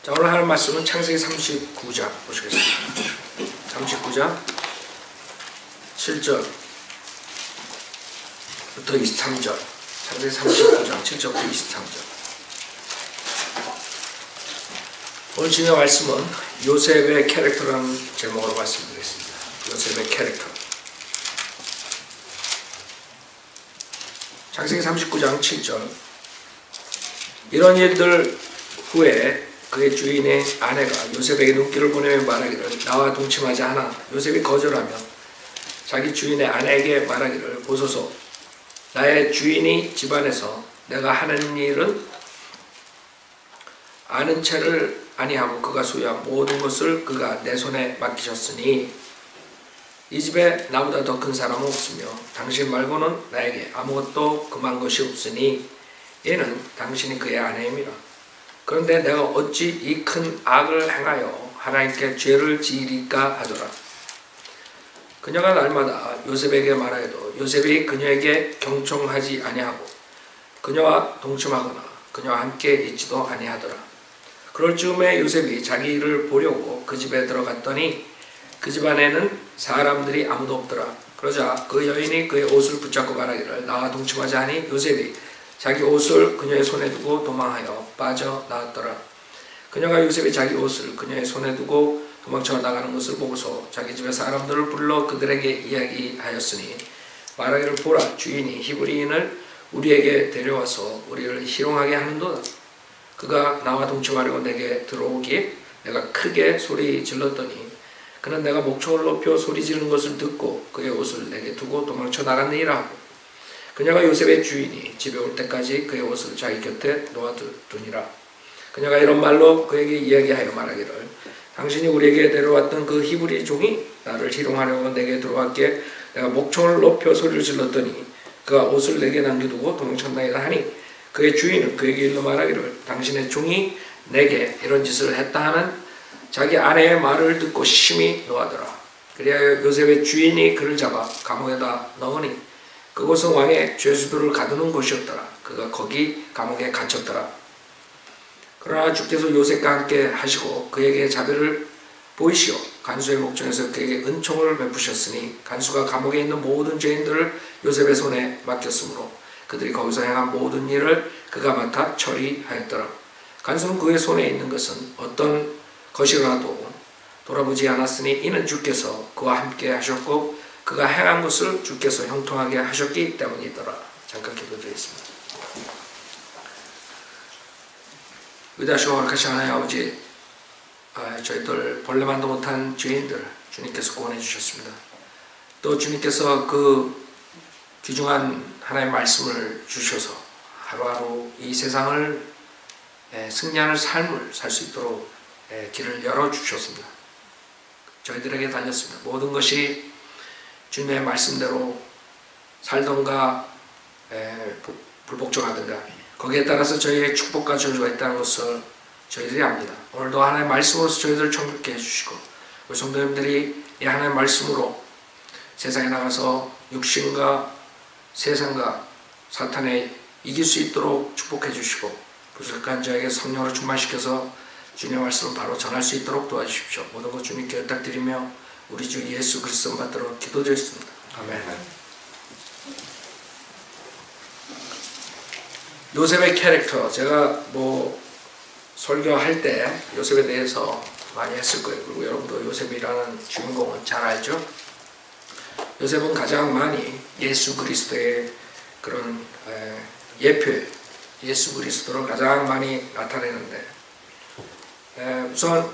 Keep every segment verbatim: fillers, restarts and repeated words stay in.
자, 오늘 하는 말씀은 창세기 삼십구 장 보시겠습니다. 삼십구 장 칠 절부터 이십삼 절. 창세기 삼십구 장 칠 절부터 이십삼 절. 오늘 중요한 말씀은 요셉의 캐릭터라는 제목으로 말씀드리겠습니다. 요셉의 캐릭터. 창세기 삼십구 장 칠 절. 이런 일들 후에 그의 주인의 아내가 요셉에게 눈길을 보내며 말하기를 나와 동침하지 않아. 요셉이 거절하며 자기 주인의 아내에게 말하기를 보소서, 나의 주인이 집안에서 내가 하는 일은 아는 채를 아니하고 그가 소유한 모든 것을 그가 내 손에 맡기셨으니 이 집에 나보다 더 큰 사람은 없으며 당신 말고는 나에게 아무것도 금한 것이 없으니 얘는 당신이 그의 아내임이라. 그런데 내가 어찌 이 큰 악을 행하여 하나님께 죄를 지으리까 하더라. 그녀가 날마다 요셉에게 말하여도 요셉이 그녀에게 경청하지 아니하고 그녀와 동침하거나 그녀와 함께 있지도 아니하더라. 그럴 즈음에 요셉이 자기 일을 보려고 그 집에 들어갔더니 그 집 안에는 사람들이 아무도 없더라. 그러자 그 여인이 그의 옷을 붙잡고 말하기를 나와 동침하지 아니. 요셉이 자기 옷을 그녀의 손에 두고 도망하여 빠져나왔더라. 그녀가 요셉이 자기 옷을 그녀의 손에 두고 도망쳐 나가는 것을 보고서 자기 집의 사람들을 불러 그들에게 이야기하였으니 말하기를 보라, 주인이 히브리인을 우리에게 데려와서 우리를 희롱하게 하는도다. 그가 나와 동침하려고 내게 들어오기에 내가 크게 소리 질렀더니 그는 내가 목청을 높여 소리 지르는 것을 듣고 그의 옷을 내게 두고 도망쳐 나갔느니라 하고 그녀가 요셉의 주인이 집에 올 때까지 그의 옷을 자기 곁에 놓아두니라. 그녀가 이런 말로 그에게 이야기하여 말하기를 당신이 우리에게 데려왔던 그 히브리 종이 나를 희롱하려고 내게 들어왔기에 내가 목청을 높여 소리를 질렀더니 그가 옷을 내게 남겨두고 도망쳤나이다 하니 그의 주인은 그에게 일러 말하기를 당신의 종이 내게 이런 짓을 했다 하는 자기 아내의 말을 듣고 심히 노하더라. 그리하여 요셉의 주인이 그를 잡아 감옥에다 넣으니 그곳은 왕의 죄수들을 가두는 곳이었더라. 그가 거기 감옥에 갇혔더라. 그러나 주께서 요셉과 함께 하시고 그에게 자비를 보이시어 간수의 목전에서 그에게 은총을 베푸셨으니 간수가 감옥에 있는 모든 죄인들을 요셉의 손에 맡겼으므로 그들이 거기서 행한 모든 일을 그가 맡아 처리하였더라. 간수는 그의 손에 있는 것은 어떤 것이라도 돌아보지 않았으니 이는 주께서 그와 함께 하셨고 그가 행한 것을 주께서 형통하게 하셨기 때문이더라. 잠깐 기도드리겠습니다. 위대하시고 거룩하신 하나님 아버지, 아, 저희들 벌레만도 못한 죄인들 주님께서 구원해 주셨습니다. 또 주님께서 그 귀중한 하나님의 말씀을 주셔서 하루하루 이 세상을 에, 승리하는 삶을 살 수 있도록 에, 길을 열어주셨습니다. 저희들에게 달렸습니다. 모든 것이 주님의 말씀대로 살던가 에, 불복종하든가 거기에 따라서 저희의 축복과 저주가 있다는 것을 저희들이 압니다. 오늘도 하나님의 말씀으로서 저희들을 정결케 해주시고 우리 성도님들이 이 하나님의 말씀으로 세상에 나가서 육신과 세상과 사탄에 이길 수 있도록 축복해 주시고 부족한 저에게 성령으로 충만시켜서 주님의 말씀을 바로 전할 수 있도록 도와주십시오. 모든 것 주님께 부탁드리며 우리 주 예수 그리스도 받도록 기도드렸습니다. 아멘. 요셉의 캐릭터, 제가 뭐 설교할 때 요셉에 대해서 많이 했을 거예요. 그리고 여러분도 요셉이라는 주인공은 잘 알죠? 요셉은 가장 많이 예수 그리스도의 그런 예표, 예수 그리스도를 가장 많이 나타내는데 우선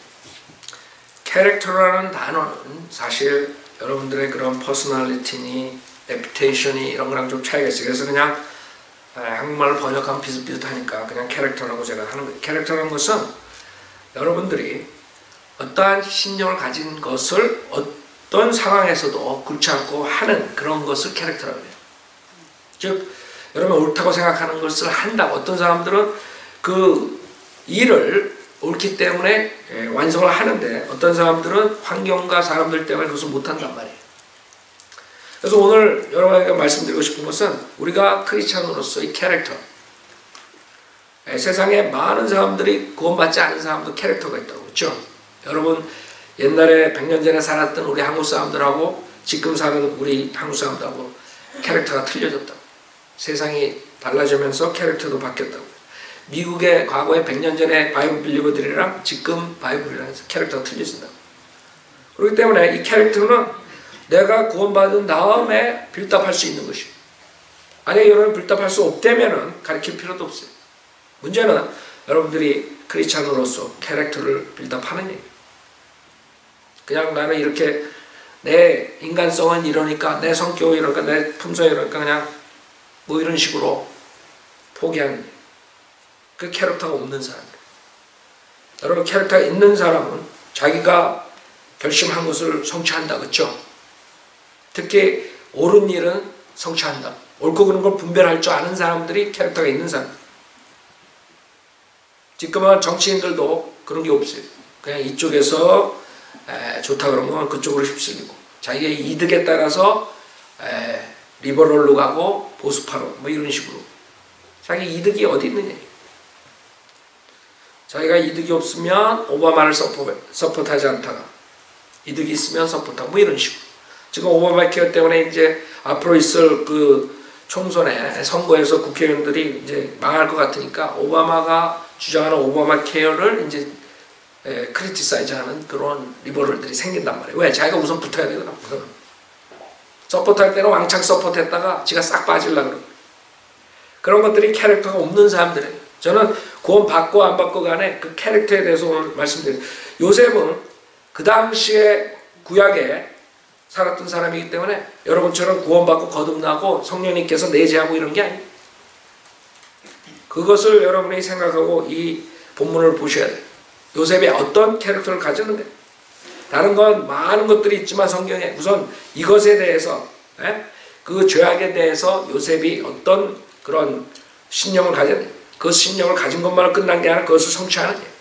캐릭터라는 단어는 사실 여러분들의 그런 퍼스널리티니 레퓨테이션이 이런 거랑 좀 차이가 있어요. 그래서 그냥 한국말로 번역하면 비슷비슷하니까 그냥 캐릭터라고 제가 하는 거예요. 캐릭터라는 것은 여러분들이 어떠한 신념을 가진 것을 어떤 상황에서도 굴치 않고 하는 그런 것을 캐릭터라고 해요. 즉 여러분 옳다고 생각하는 것을 한다고 어떤 사람들은 그 일을 옳기 때문에 완성을 하는데 어떤 사람들은 환경과 사람들 때문에 그것을 못한단 말이에요. 그래서 오늘 여러분에게 말씀드리고 싶은 것은 우리가 크리스찬으로서 이 캐릭터, 에, 세상에 많은 사람들이 구원받지 않은 사람도 캐릭터가 있다고 그렇죠? 여러분 옛날에 백 년 전에 살았던 우리 한국 사람들하고 지금 사는 우리 한국 사람들하고 캐릭터가 틀려졌다고. 세상이 달라지면서 캐릭터도 바뀌었다고. 미국의 과거에 백 년 전에 바이블 빌리버들이랑 지금 바이블이랑 해서 캐릭터가 틀려진다고. 그렇기 때문에 이 캐릭터는 내가 구원받은 다음에 빌드업할 수 있는 것이에요. 만약에 여러분 빌드업할 수 없다면 가르칠 필요도 없어요. 문제는 여러분들이 크리스찬으로서 캐릭터를 빌드업하는 얘기예요. 그냥 나는 이렇게 내 인간성은 이러니까 내 성격이 이러니까 내 품성이 이러니까 그냥 뭐 이런 식으로 포기하는 거예요. 그 캐릭터가 없는 사람. 여러분 캐릭터가 있는 사람은 자기가 결심한 것을 성취한다. 그렇죠? 특히 옳은 일은 성취한다. 옳고 그런 걸 분별할 줄 아는 사람들이 캐릭터가 있는 사람. 지금은 정치인들도 그런 게 없어요. 그냥 이쪽에서 에, 좋다 그러면 그쪽으로 휩쓸리고 자기의 이득에 따라서 에, 리버럴로 가고 보수파로 뭐 이런 식으로 자기 이득이 어디 있느냐. 자기가 이득이 없으면 오바마를 서포, 서포트하지 않다가 이득이 있으면 서포트하고 뭐 이런 식으로. 지금 오바마 케어 때문에 이제 앞으로 있을 그 총선에 선거에서 국회의원들이 이제 망할 것 같으니까 오바마가 주장하는 오바마 케어를 이제 에, 크리티사이즈하는 그런 리버럴들이 생긴단 말이에요. 왜? 자기가 우선 붙어야 되거든. 서포트할 때는 왕창 서포트했다가 지가 싹 빠지려고 그러고. 그런 것들이 캐릭터가 없는 사람들이에요. 저는 구원 받고 안 받고 간에 그 캐릭터에 대해서 오늘 말씀드려요. 요셉은 그 당시에 구약에 살았던 사람이기 때문에 여러분처럼 구원받고 거듭나고 성령님께서 내재하고 이런 게 아니에요. 그것을 여러분이 생각하고 이 본문을 보셔야 돼요. 요셉이 어떤 캐릭터를 가졌는데 다른 건 많은 것들이 있지만 성경에 우선 이것에 대해서 에? 그 죄악에 대해서 요셉이 어떤 그런 신념을 가졌는데 그 신념을 가진 것만으로 끝난 게 아니라 그것을 성취하는 거예요.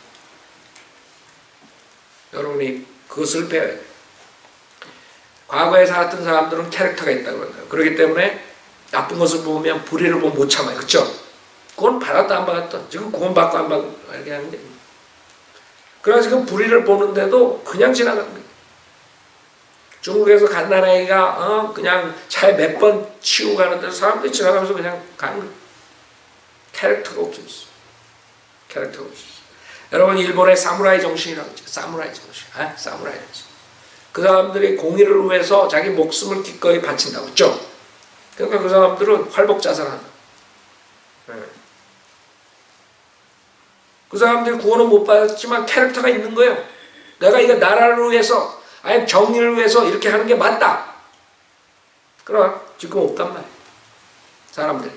여러분이 그것을 배워야 돼요. 과거에 살았던 사람들은 캐릭터가 있다고 그런다. 그렇기 때문에 나쁜 것을 보면 불의를 보면 못 참아요. 그렇죠? 그건 받았다 안 받았다. 지금 구원 받고 안 받고 이렇게 하는데 그러나 지금 불의를 보는데도 그냥 지나가는 거예요. 중국에서 갓난아이가 어 그냥 차에 몇 번 치고 가는데 사람들이 지나가면서 그냥 가는 거예요. 캐릭터가 없었어. 캐릭터가 없었어. 여러분 일본의 사무라이 정신이라고 했죠. 사무라이 정신. 아, 사무라이 정신. 그 사람들이 공의를 위해서 자기 목숨을 기꺼이 바친다고 했죠. 그러니까 그 사람들은 활복자살한다. 네. 그 사람들이 구원은 못 받았지만 캐릭터가 있는 거예요. 내가 이거 나라를 위해서 아니 정의를 위해서 이렇게 하는 게 맞다. 그러나 지금 없단 말이에요. 사람들이.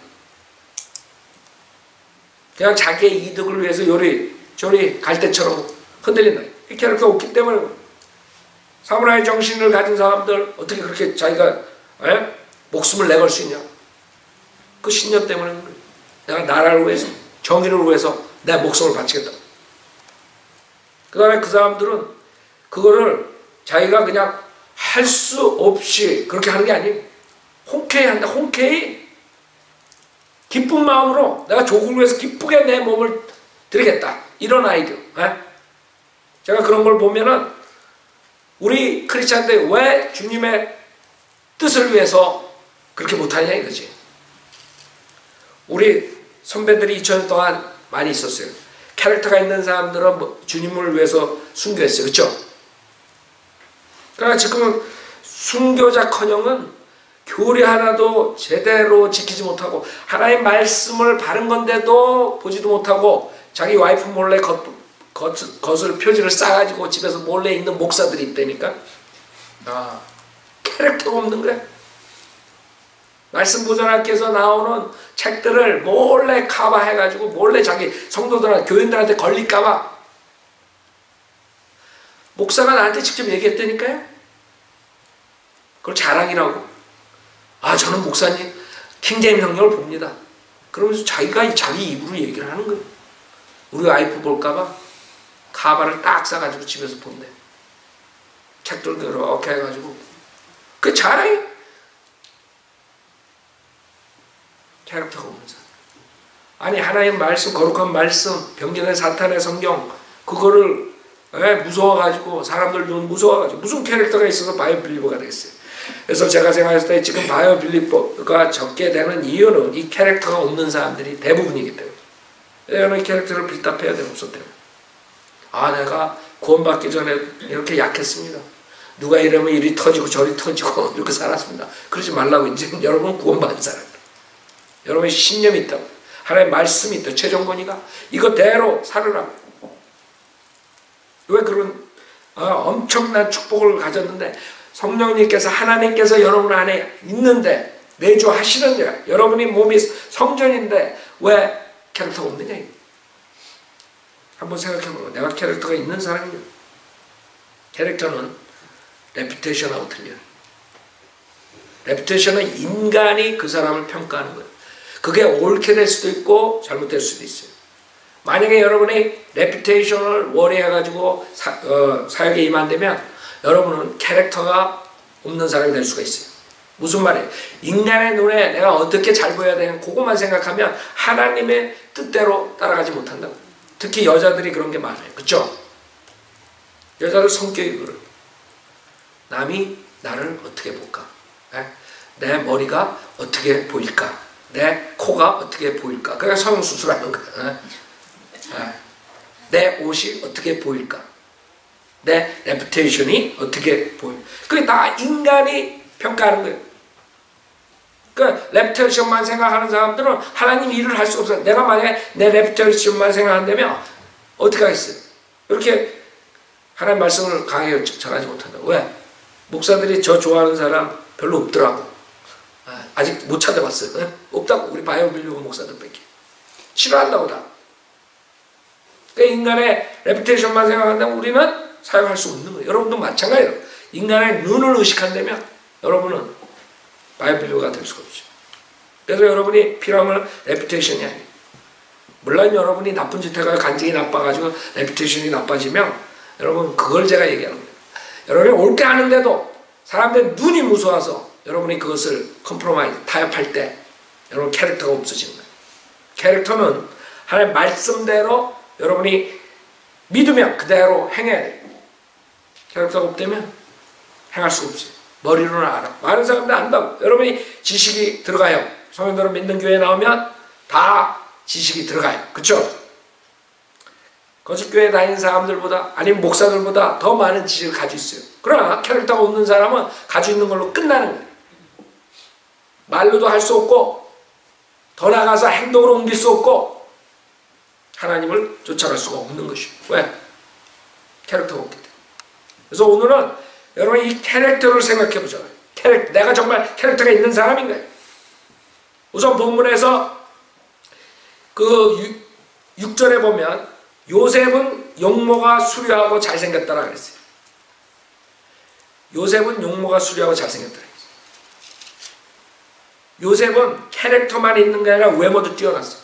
그냥 자기의 이득을 위해서 요리 저리 갈대처럼 흔들린다. 이 캐릭터가 없기 때문에 사무라이 정신을 가진 사람들 어떻게 그렇게 자기가 에? 목숨을 내걸 수 있냐. 그 신념 때문에 그래. 내가 나라를 위해서 정의를 위해서 내 목숨을 바치겠다. 그 다음에 그 사람들은 그거를 자기가 그냥 할 수 없이 그렇게 하는 게 아니에요. 홍케이 한다. 홍케이 기쁜 마음으로 내가 조국을 위해서 기쁘게 내 몸을 드리겠다. 이런 아이디어. 에? 제가 그런 걸 보면은 우리 크리스찬들 왜 주님의 뜻을 위해서 그렇게 못하냐 이거지. 우리 선배들이 이천 년 동안 많이 있었어요. 캐릭터가 있는 사람들은 뭐 주님을 위해서 순교했어요. 그렇죠? 그러나 지금은 순교자커녕은 교리 하나도 제대로 지키지 못하고 하나의 말씀을 바른 건데도 보지도 못하고 자기 와이프 몰래 겉, 겉, 겉을 표지를 싸가지고 집에서 몰래 있는 목사들이 있다니까. 아, 캐릭터가 없는 거야. 말씀 보존학교에서 나오는 책들을 몰래 카바해가지고 몰래 자기 성도들한테 교인들한테 걸릴까봐 목사가 나한테 직접 얘기했다니까요. 그걸 자랑이라고. 아 저는 목사님 킹제임 성경을 봅니다. 그러면서 자기가 자기 입으로 얘기를 하는 거예요. 우리 와이프 볼까봐 카바를 딱 싸가지고 집에서 본대. 책들도 이렇게 해가지고 그 자랑이. 캐릭터가 없는 사람. 아니 하나님 말씀, 거룩한 말씀, 병전의 사탄의 성경 그거를 에, 무서워가지고 사람들 눈 무서워가지고 무슨 캐릭터가 있어서 바이오 빌리버가 되겠어요. 그래서 제가 생각했을 때 지금 바이오 빌리버가 적게 되는 이유는 이 캐릭터가 없는 사람들이 대부분이기 때문에. 여러분 캐릭터를 빌답해야 되는 없었 때문에. 아 내가 구원받기 전에 이렇게 약했습니다. 누가 이러면 이리 터지고 저리 터지고 이렇게 살았습니다. 그러지 말라고. 이제 여러분 구원받은 사람입니다. 여러분이 신념이 있다고. 하나님의 말씀이 있다. 최종권이가 이거대로 살으라고. 왜 그런 어, 엄청난 축복을 가졌는데 성령님께서 하나님께서 여러분 안에 있는데 내주하시는데 여러분이 몸이 성전인데 왜 캐릭터가 없느냐. 한번 생각해보면 내가 캐릭터가 있는 사람이냐. 캐릭터는 레퓨테이션하고 틀려요. 레퓨테이션은 인간이 그 사람을 평가하는 거예요. 그게 옳게 될 수도 있고 잘못될 수도 있어요. 만약에 여러분이 레퓨테이션을 월해가지고 사, 어, 사역에 임한다면 여러분은 캐릭터가 없는 사람이 될 수가 있어요. 무슨 말이에요? 인간의 눈에 내가 어떻게 잘 보여야 되는 그것만 생각하면 하나님의 뜻대로 따라가지 못한다고. 특히 여자들이 그런 게 많아요. 그렇죠? 여자들 성격이 그래요. 남이 나를 어떻게 볼까? 네? 내 머리가 어떻게 보일까? 내 코가 어떻게 보일까? 그러니까 성형수술하는 거야. 네? 네. 내 옷이 어떻게 보일까? 내 레퓨테이션이 어떻게 보일까? 그게 다 인간이 평가하는 거예요. 그 레퓨테이션만 생각하는 사람들은 하나님 일을 할 수 없어요. 내가 만약에 내 레퓨테이션만 생각한다면 어떻게 하겠어요? 이렇게 하나님 말씀을 강하게 전하지 못한다. 왜? 목사들이 저 좋아하는 사람 별로 없더라고. 아직 못 찾아봤어요. 없다고. 우리 바이오 빌리버 목사들밖에. 싫어한다고 다. 그러니까 인간의 레퓨테이션만 생각한다면 우리는 사용할 수 없는 거예요. 여러분도 마찬가지예요. 인간의 눈을 의식한다면 여러분은 바이오 빌리버가 될 수가 없죠. 그래서 여러분이 필요한 건 레퓨테이션이 아니에요. 물론 여러분이 나쁜 짓 해가지고 간증이 나빠가지고 레퓨테이션이 나빠지면 여러분 그걸 제가 얘기하는 거예요. 여러분이 옳게 하는데도 사람들의 눈이 무서워서 여러분이 그것을 컴프로마이즈, 타협할 때 여러분 캐릭터가 없어지는 거예요. 캐릭터는 하나님의 말씀대로 여러분이 믿으면 그대로 행해야 돼요. 캐릭터가 없다면 행할 수가 없어요. 머리로는 알아. 많은 사람들 안다고. 여러분이 지식이 들어가요. 성인들은 믿는 교회에 나오면 다 지식이 들어가요. 그렇죠? 거짓교회 다니는 사람들보다 아니면 목사들보다 더 많은 지식을 가지고 있어요. 그러나 캐릭터가 없는 사람은 가지고 있는 걸로 끝나는 거예요. 말로도 할 수 없고 더 나아가서 행동으로 옮길 수 없고 하나님을 쫓아갈 수가 없는 것이에요. 왜? 캐릭터가 없기 때문에. 그래서 오늘은 여러분 이 캐릭터를 생각해 보자. 캐릭, 내가 정말 캐릭터가 있는 사람인가요? 우선 본문에서 그 육 절에 보면 요셉은 용모가 수려하고 잘생겼다라고 그랬어요. 요셉은 용모가 수려하고 잘생겼다라고 그랬어요. 요셉은 캐릭터만 있는 게 아니라 외모도 뛰어났어요.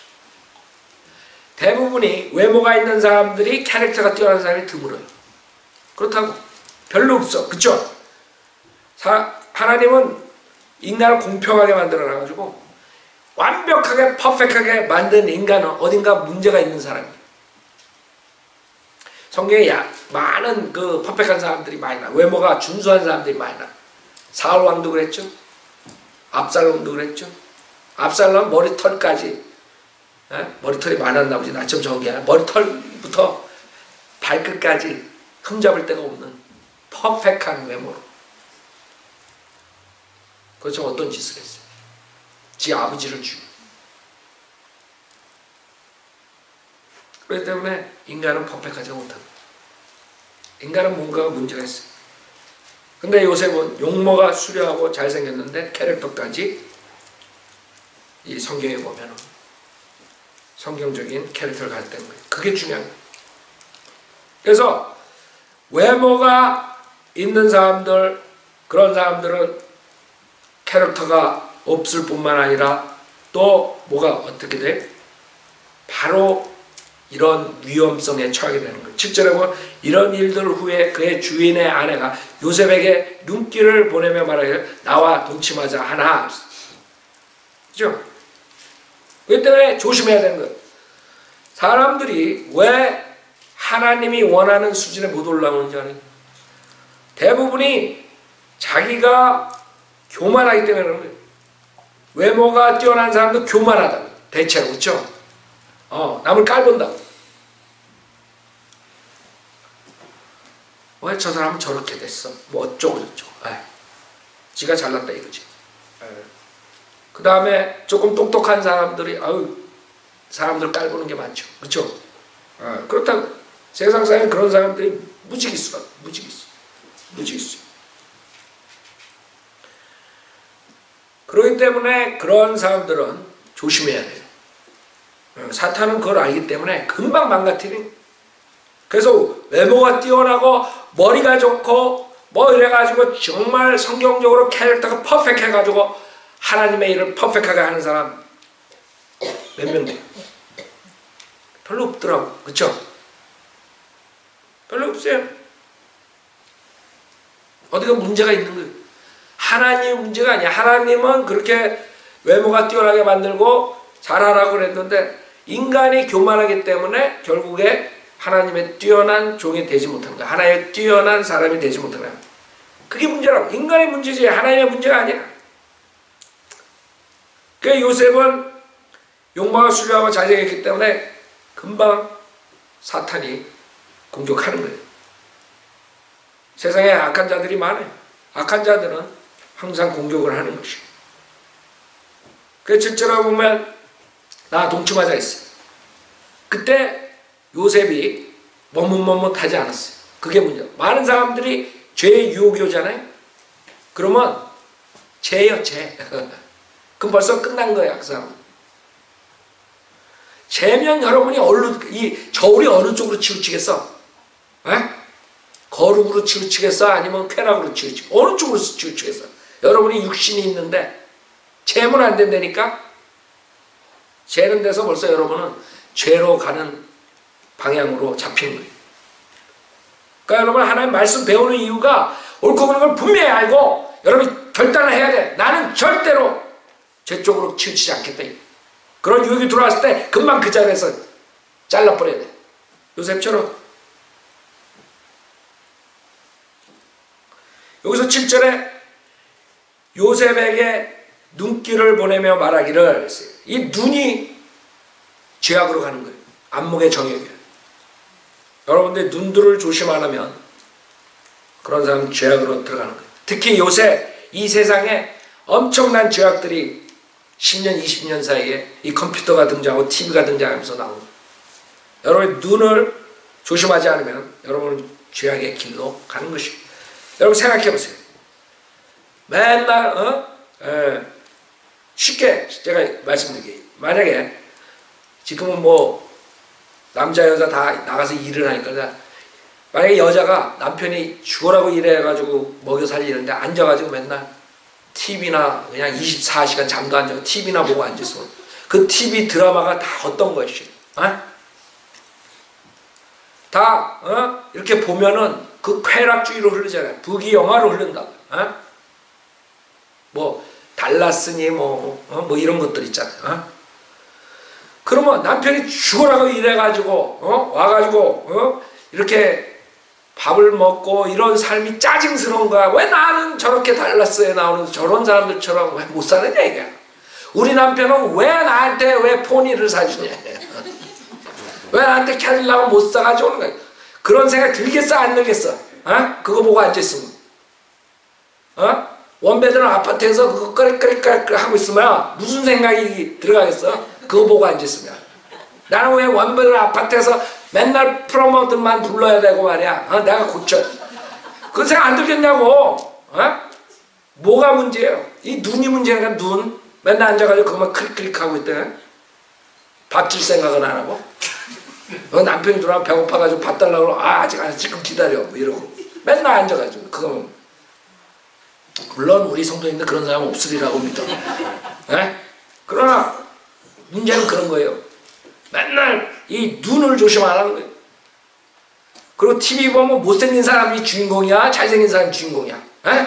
대부분이 외모가 있는 사람들이 캐릭터가 뛰어난 사람이 드물어요. 그렇다고 별로 없어. 그쵸? 사, 하나님은 인간을 공평하게 만들어놔가지고 완벽하게 퍼펙트하게 만든 인간은 어딘가 문제가 있는 사람이에요. 성경에 야, 많은 그 퍼펙트한 사람들이 많이 나. 외모가 준수한 사람들이 많이 나. 사울 왕도 그랬죠. 압살롬도 그랬죠. 압살롬 머리털까지 에? 머리털이 많았나 보지. 나처럼 적은 게 아니라 머리털부터 발끝까지 흠잡을 데가 없는 퍼펙트한 외모로. 그래서 어떤 짓을 했어요? 지 아버지를 죽여. 그렇기 때문에 인간은 퍼펙트하지 못합니다. 인간은 뭔가가 문제가 있어요. 근데 요셉은 용모가 수려하고 잘생겼는데 캐릭터까지 이 성경에 보면 성경적인 캐릭터를 가졌다는 거예요. 그게 중요한 거예요. 그래서 외모가 있는 사람들, 그런 사람들은 캐릭터가 없을 뿐만 아니라 또 뭐가 어떻게 돼? 바로 이런 위험성에 처하게 되는 거예요. 칠 절에 보면 이런 일들 후에 그의 주인의 아내가 요셉에게 눈길을 보내며 말하기를 나와 동침하자 하나. 그죠? 그렇기 때문에 조심해야 되는 거예요. 사람들이 왜 하나님이 원하는 수준에 못 올라오는지 아는 거예요. 대부분이 자기가 교만하기 때문에 그런 거예요. 외모가 뛰어난 사람도 교만하다. 대체로 그렇죠? 어, 남을 깔본다. 왜 저 사람은 저렇게 됐어? 뭐 어쩌고 저쩌고. 에이, 지가 잘났다 이거지. 그 다음에 조금 똑똑한 사람들이 아유 사람들 깔보는 게 많죠. 그렇죠? 아, 그렇다고 세상상에 그런 사람들이 무지기수가 무지기수. 무지기수. 그렇기 때문에 그런 사람들은 조심해야 돼요. 사탄은 그걸 알기 때문에 금방 망가뜨리는. 그래서 외모가 뛰어나고 머리가 좋고 뭐 이래가지고 정말 성경적으로 캐릭터가 퍼펙트 해가지고 하나님의 일을 퍼펙트하게 하는 사람 몇 명 돼요? 별로 없더라고. 그쵸? 별로 없어요. 어디가 문제가 있는 거예요. 하나님의 문제가 아니야. 하나님은 그렇게 외모가 뛰어나게 만들고 잘하라고 그랬는데 인간이 교만하기 때문에 결국에 하나님의 뛰어난 종이 되지 못한 거야. 하나님의 뛰어난 사람이 되지 못한 거야. 그게 문제라고. 인간의 문제지 하나님의 문제가 아니야. 그 요셉은 용모가 수려하고 잘생겼기 때문에 금방 사탄이 공격하는 거예요. 세상에 악한 자들이 많아요. 악한 자들은 항상 공격을 하는 것이에요. 그래서 실제로 보면 나 동침하자 했어요. 그때 요셉이 머뭇머뭇하지 않았어요. 그게 문제야. 많은 사람들이 죄의 유혹이 오잖아요. 그러면 죄예요, 죄. 그럼 벌써 끝난 거야, 그 사람. 죄면 여러분이 어느, 이 저울이 어느 쪽으로 치우치겠어? 에? 거룩으로 치우치겠어? 아니면 쾌락으로 치우치겠어? 어느 쪽으로 치우치겠어? 여러분이 육신이 있는데 죄면 안 된다니까? 죄는 돼서 벌써 여러분은 죄로 가는 방향으로 잡힌 거예요. 그러니까 여러분 하나님 말씀 배우는 이유가 옳고 그른 걸 분명히 알고 여러분이 결단을 해야 돼. 나는 절대로 죄 쪽으로 치우치지 않겠다. 그런 유혹이 들어왔을 때 금방 그 자리에서 잘라버려야 돼. 요셉처럼. 여기서 칠 절에 요셉에게 눈길을 보내며 말하기를, 이 눈이 죄악으로 가는 거예요. 안목의 정욕이에요. 여러분들 눈들을 조심 안 하면 그런 사람은 죄악으로 들어가는 거예요. 특히 요새 이 세상에 엄청난 죄악들이 십 년, 이십 년 사이에 이 컴퓨터가 등장하고 티비가 등장하면서 나오는, 여러분 눈을 조심하지 않으면 여러분은 죄악의 길로 가는 것입니다. 여러분 생각해 보세요. 맨날 어? 에, 쉽게 제가 말씀드릴게요. 만약에 지금은 뭐 남자 여자 다 나가서 일을 하니까, 만약에 여자가 남편이 죽으라고 일해가지고 먹여 살리는데 앉아가지고 맨날 티비나 그냥 이십사 시간 잠도 안 자고 티비나 보고 앉았어. 그 티비 드라마가 다 어떤 것이? 어? 다 어? 이렇게 보면은 그 쾌락주의로 흐르잖아요. 부귀영화로 흐른다. 어? 뭐 달라스니 뭐, 어? 뭐 이런 것들 있잖아요. 어? 그러면 남편이 죽으라고 일해가지고 어? 와가지고 어? 이렇게 밥을 먹고 이런 삶이 짜증스러운 거야. 왜 나는 저렇게 달라스에 나오는 저런 사람들처럼 왜 못 사느냐 이게. 우리 남편은 왜 나한테 왜 포니를 사주냐. 왜 나한테 캐딜락을 못 사가지고 오는 거야. 그런 생각 들겠어 안 들겠어? 어? 그거 보고 앉아있으면. 어? 원베드는 아파트에서 그거 꺼리꺼리꺼리 하고 있으면 무슨 생각이 들어가겠어? 그거 보고 앉았으면. 나는 왜 원베드 아파트에서 맨날 프로모들만 불러야 되고 말이야. 어? 내가 고쳐. 그런 생각 안 들겠냐고. 어? 뭐가 문제예요? 이 눈이 문제니까 눈. 맨날 앉아가지고 그것만 클릭클릭하고 있대. 밥 줄 생각은 안 하고. 어, 남편이 들어와서 배고파가지고 밥 달라고 그러고, 아, 아직 안 지금 기다려. 뭐 이러고. 맨날 앉아가지고. 그거. 물론 우리 성도님들 그런 사람 없으리라고 믿어. 에? 그러나 문제는 그런 거예요. 맨날 이 눈을 조심 안 하는 거예요. 그리고 티비 보면 못생긴 사람이 주인공이야? 잘생긴 사람이 주인공이야? 에?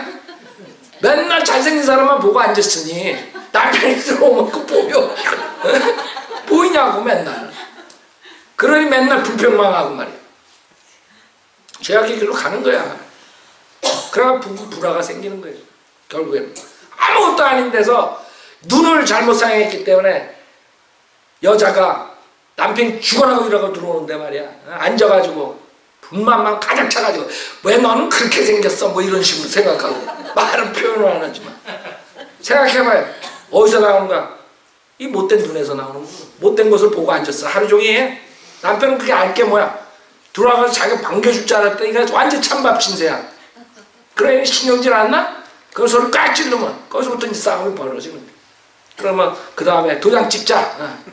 맨날 잘생긴 사람만 보고 앉았으니 남편이 들어오면 그 보여. 보이냐고 맨날. 그러니 맨날 불평망하고 말이야. 죄악의 길로 가는 거야. 그러면 부부 불화가 생기는 거예요. 결국에는 아무것도 아닌 데서 눈을 잘못 사용했기 때문에 여자가 남편이 죽어나고 이러고 들어오는데 말이야. 앉아가지고 분만만 가득 차가지고 왜 너는 그렇게 생겼어? 뭐 이런 식으로 생각하고 말은 표현을 안 하지만 생각해봐요. 어디서 나오는 거야? 이 못된 눈에서 나오는 거야. 못된 것을 보고 앉았어. 하루 종일. 남편은 그게 알게 뭐야? 들어와서 자기가 반겨줄 줄 알았더니 완전 찬밥 신세야. 그래 신경질 안 나? 그 소리 꽉 찌르면 거기서부터 이제 싸움이 벌어지는 거야. 그러면 그 다음에 도장 찍자. 어.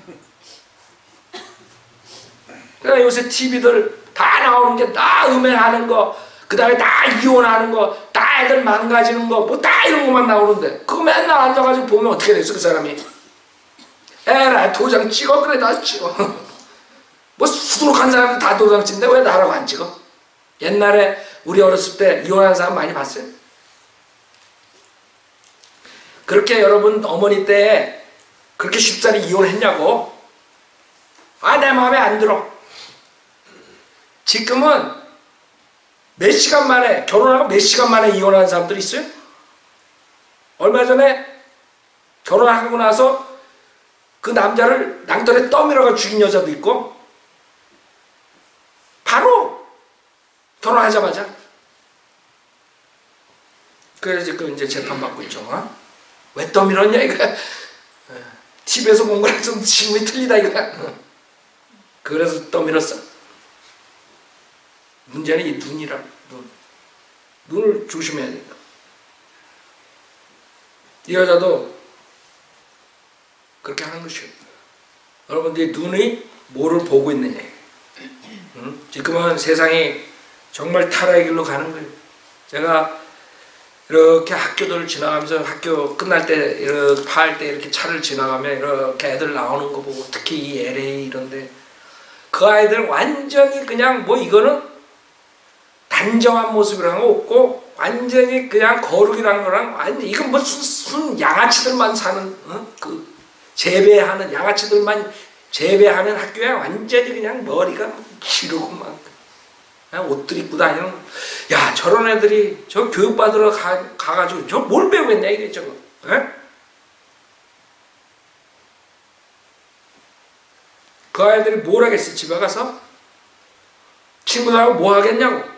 그러니까 요새 티비들 다 나오는 게 다 음해하는 거, 그 다음에 다 이혼하는 거, 다 애들 망가지는 거, 뭐 다 이런 것만 나오는데 그거 맨날 앉아가지고 보면 어떻게 됐어 그 사람이? 에라 도장 찍어? 그래 나 찍어. 뭐 수두룩한 사람들 다 도장 찍는데 왜 나라고 안 찍어? 옛날에 우리 어렸을 때 이혼하는 사람 많이 봤어요? 그렇게 여러분 어머니 때 그렇게 쉽사리 이혼했냐고? 아 내 마음에 안 들어. 지금은 몇 시간 만에 결혼하고 몇 시간 만에 이혼하는 사람들이 있어요? 얼마 전에 결혼하고 나서 그 남자를 낭떠러에 떠밀어가 죽인 여자도 있고 바로 결혼하자마자. 그래서 지금 이제 재판받고 있죠. 어? 왜 떠밀었냐 이거. 티비에서 본 거랑 좀 질문이 틀리다 이거. 그래서 떠밀었어. 문제는 이 눈이라. 눈. 눈을 조심해야 된다. 이 여자도 그렇게 하는 것이에요. 여러분들이 눈이 뭐를 보고 있느냐. 응? 지금은 세상이 정말 타락의 길로 가는 거예요. 제가 이렇게 학교들 지나가면서 학교 끝날 때 이렇게 파할 때 이렇게 차를 지나가면 이렇게 애들 나오는 거 보고 특히 이 엘에이 이런데 그 아이들 완전히 그냥 뭐 이거는 단정한 모습이라는 거 없고 완전히 그냥 거룩이라는 거랑 완전 이건 뭐 순, 순 양아치들만 사는 어? 그 재배하는 양아치들만 재배하는 학교야. 완전히 그냥 머리가 기르고 막 그냥 옷들 입고 다니는. 야 저런 애들이 저 교육받으러 가, 가가지고 저 뭘 배우겠냐 이게 저거. 에? 그 아이들이 뭘 하겠어? 집에 가서 친구들하고 뭐 하겠냐고.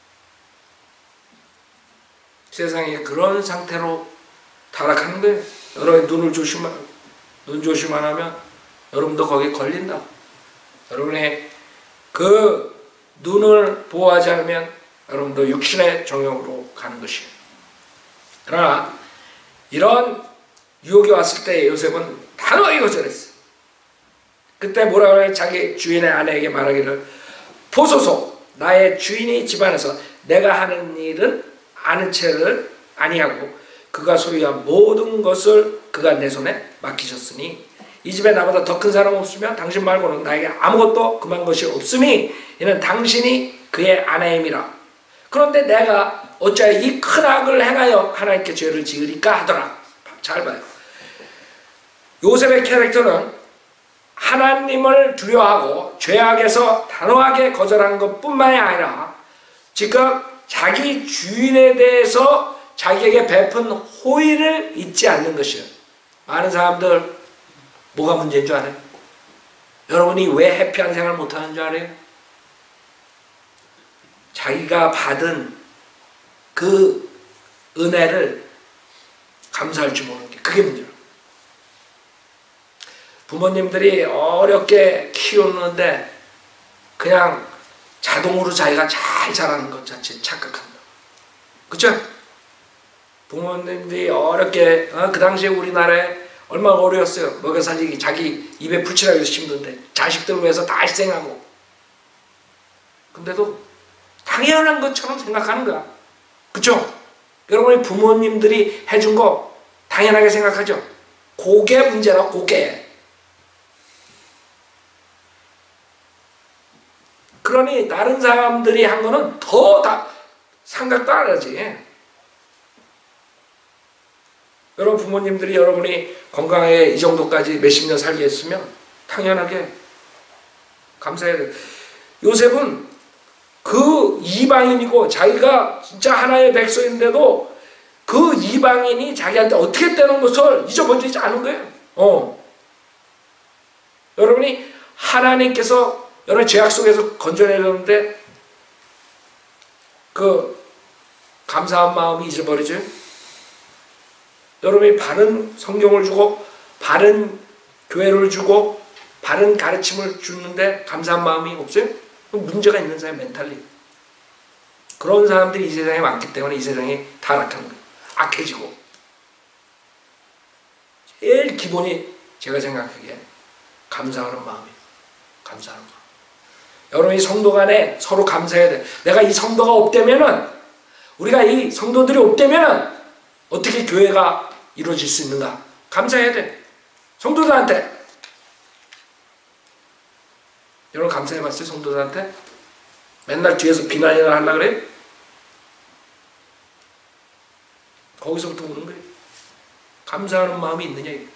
세상에 그런 상태로 타락하는 거예요. 여러분이 눈을 조심하, 눈 조심 안 하면 여러분도 거기에 걸린다. 여러분의 그 눈을 보호하지 않으면 여러분도 육신의 정욕으로 가는 것이에요. 그러나 이런 유혹이 왔을 때 요셉은 단호하게 거절했어요. 그때 뭐라 그래요? 자기 주인의 아내에게 말하기를 보소서 나의 주인이 집안에서 내가 하는 일은 아는 채를 아니하고 그가 소유한 모든 것을 그가 내 손에 맡기셨으니 이 집에 나보다 더 큰 사람 없으며 당신 말고는 나에게 아무것도 금한 것이 없으니 이는 당신이 그의 아내임이라. 그런데 내가 어찌하여 이 큰 악을 행하여 하나님께 죄를 지으리까 하더라. 잘 봐요. 요셉의 캐릭터는 하나님을 두려워하고 죄악에서 단호하게 거절한 것뿐만이 아니라 지금 자기 주인에 대해서 자기에게 베푼 호의를 잊지 않는 것이에요. 많은 사람들 뭐가 문제인 줄 알아요? 여러분이 왜 해피한 생활을 못하는 줄 알아요? 자기가 받은 그 은혜를 감사할 줄 모르는 게 그게 문제예요. 부모님들이 어렵게 키우는데 그냥 자동으로 자기가 잘 자라는 것 자체 착각한다. 그쵸? 부모님들이 어렵게 어? 그 당시에 우리나라에 얼마나 어려웠어요. 먹여 살리기 자기 입에 붙이라고 해서 힘든데 자식들 위해서 다 희생하고 근데도 당연한 것처럼 생각하는 거야. 그쵸? 여러분의 부모님들이 해준 거 당연하게 생각하죠? 그게 문제라. 그게 그러니 다른 사람들이 한 거는 더 다 생각도 안 하지. 여러분 부모님들이 여러분이 건강하게 이 정도까지 몇십 년 살게 했으면 당연하게 감사해야 돼. 요셉은 그 이방인이고 자기가 진짜 하나의 백성인데도 그 이방인이 자기한테 어떻게 되는 것을 잊어버리지 않은 거예요. 어. 여러분이 하나님께서 여러분 죄악 속에서 건져내려는데 그 감사한 마음이 잊어버리죠. 여러분이 바른 성경을 주고 바른 교회를 주고 바른 가르침을 주는데 감사한 마음이 없어요? 문제가 있는 사람 멘탈리. 그런 사람들이 이 세상에 많기 때문에 이 세상이 타락하는 거예요. 악해지고. 제일 기본이 제가 생각하기에 감사하는 마음이에요. 감사하는 마음. 여러분이 성도 간에 서로 감사해야 돼. 내가 이 성도가 없다면은, 우리가 이 성도들이 없다면은 어떻게 교회가 이루어질 수 있는가? 감사해야 돼. 성도들한테. 여러분 감사해봤어요? 성도들한테? 맨날 뒤에서 비난이나 하려고 그래? 거기서부터 오는 거예요. 감사하는 마음이 있느냐 이거.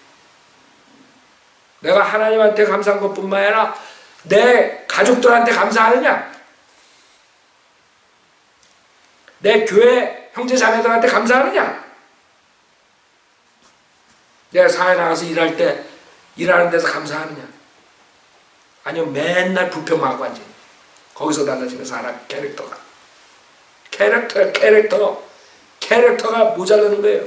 내가 하나님한테 감사한 것뿐만 아니라 내 가족들한테 감사하느냐? 내 교회 형제 자매들한테 감사하느냐? 내가 사회 나가서 일할 때 일하는 데서 감사하느냐? 아니면 맨날 불평하고 앉아. 거기서 달라지는 사람 캐릭터가. 캐릭터, 캐릭터. 캐릭터가 모자라는 거예요.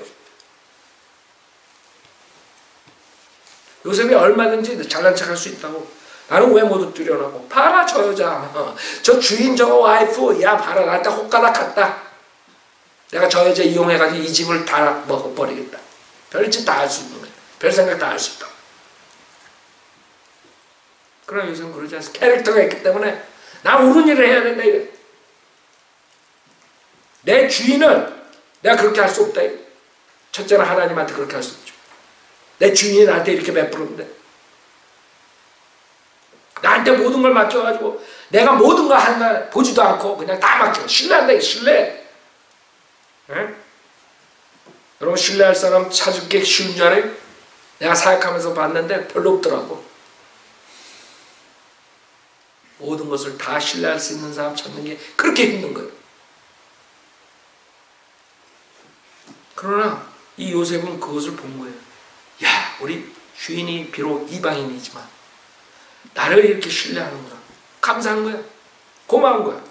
요셉이 얼마든지 잘난 척할 수 있다고. 나는 왜 모두 뚜려나고. 봐라 저 여자. 어. 저 주인 저거 와이프. 야 봐라 나한테 호가닥 갔다. 내가 저 여자 이용해가지고 이 집을 다 먹어버리겠다. 별짓 다 할 수 있는 거야. 별 생각 다 할 수 있다. 그러나 요새는 그러지 않습니다. 캐릭터가 있기 때문에 나 옳은 일을 해야 된다 이거. 내 주인은 내가 그렇게 할 수 없다 이거. 첫째는 하나님한테 그렇게 할 수 없죠. 내 주인이 나한테 이렇게 베푸는데 나한테 모든 걸 맡겨가지고 내가 모든 걸 하나 보지도 않고 그냥 다 맡겨. 신뢰한다 이거. 신뢰. 네? 여러분 신뢰할 사람 찾기 쉬운 줄 알아요? 내가 사역하면서 봤는데 별로 없더라고. 모든 것을 다 신뢰할 수 있는 사람 찾는 게 그렇게 힘든 거예요. 그러나 이 요셉은 그것을 본 거예요. 야, 우리 주인이 비록 이방인이지만 나를 이렇게 신뢰하는구나. 감사한 거야. 고마운 거야.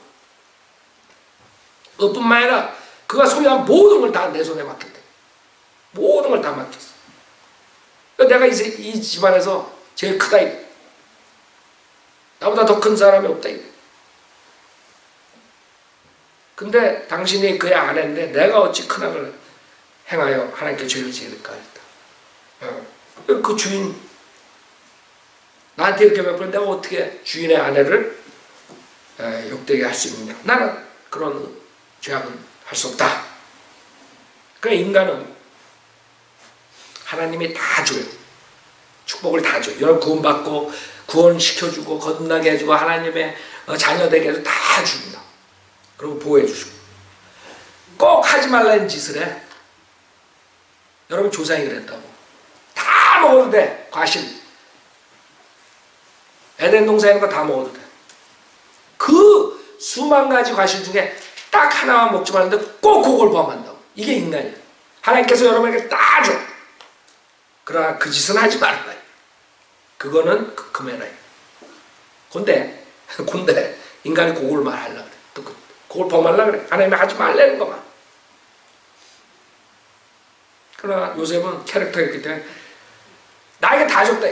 그뿐만 아니라 그가 소유한 모든 걸 다 내 손에 맡겼대. 모든 걸 다 맡겼어. 내가 이제 이 집안에서 제일 크다 이거. 나보다 더 큰 사람이 없다 이거. 근데 당신이 그의 아내인데 내가 어찌 큰 악을 행하여 하나님께 죄를 지을까 했다. 어. 그 주인 나한테 이렇게 베풀면 내가 어떻게 주인의 아내를 에, 욕되게 할 수 있느냐. 나는 그런 죄악은 할 수 없다. 그러니까 인간은 하나님이 다 줘요. 축복을 다 줘요. 여러분 구원받고 구원시켜주고 거듭나게 해주고 하나님의 자녀 되게 해서 다 줍니다. 그리고 보호해 주시고. 꼭 하지 말라는 짓을 해. 여러분 조상이 그랬다고. 다 먹어도 돼. 과실. 에덴 동산에 있는 거 다 먹어도 돼. 그 수만 가지 과실 중에 딱 하나만 먹지 말는데 꼭 그걸 범한다고. 이게 인간이야. 하나님께서 여러분에게 다 줘. 그러나 그 짓은 하지 말라. 그거는 금해라. 근데 근데 인간이 그걸 말하려고 그래. 또 그, 그걸 범하려고 그래. 하나님이 하지 말라는 거만. 그러나 요셉은 캐릭터가 있기 때문에 나에게 다 줬다.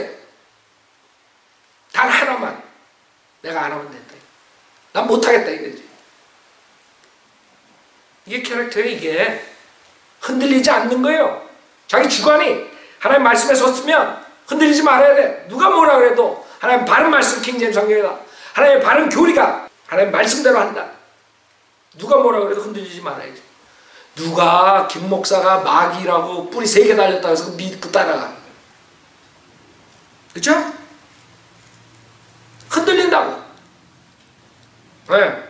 단 하나만 내가 안 하면 된다. 난 못하겠다 이거지. 이게 캐릭터예요. 이게 흔들리지 않는 거예요. 자기 주관이 하나님 말씀에 섰으면 흔들리지 말아야 돼. 누가 뭐라 그래도 하나님 바른 말씀 킹제임스 성경이다. 하나님의 바른 교리가 하나님 말씀대로 한다. 누가 뭐라 그래도 흔들리지 말아야지. 누가 김 목사가 마귀라고 뿌리 세 개 달렸다 해서 믿고 따라가. 그렇죠? 흔들린다고. 네.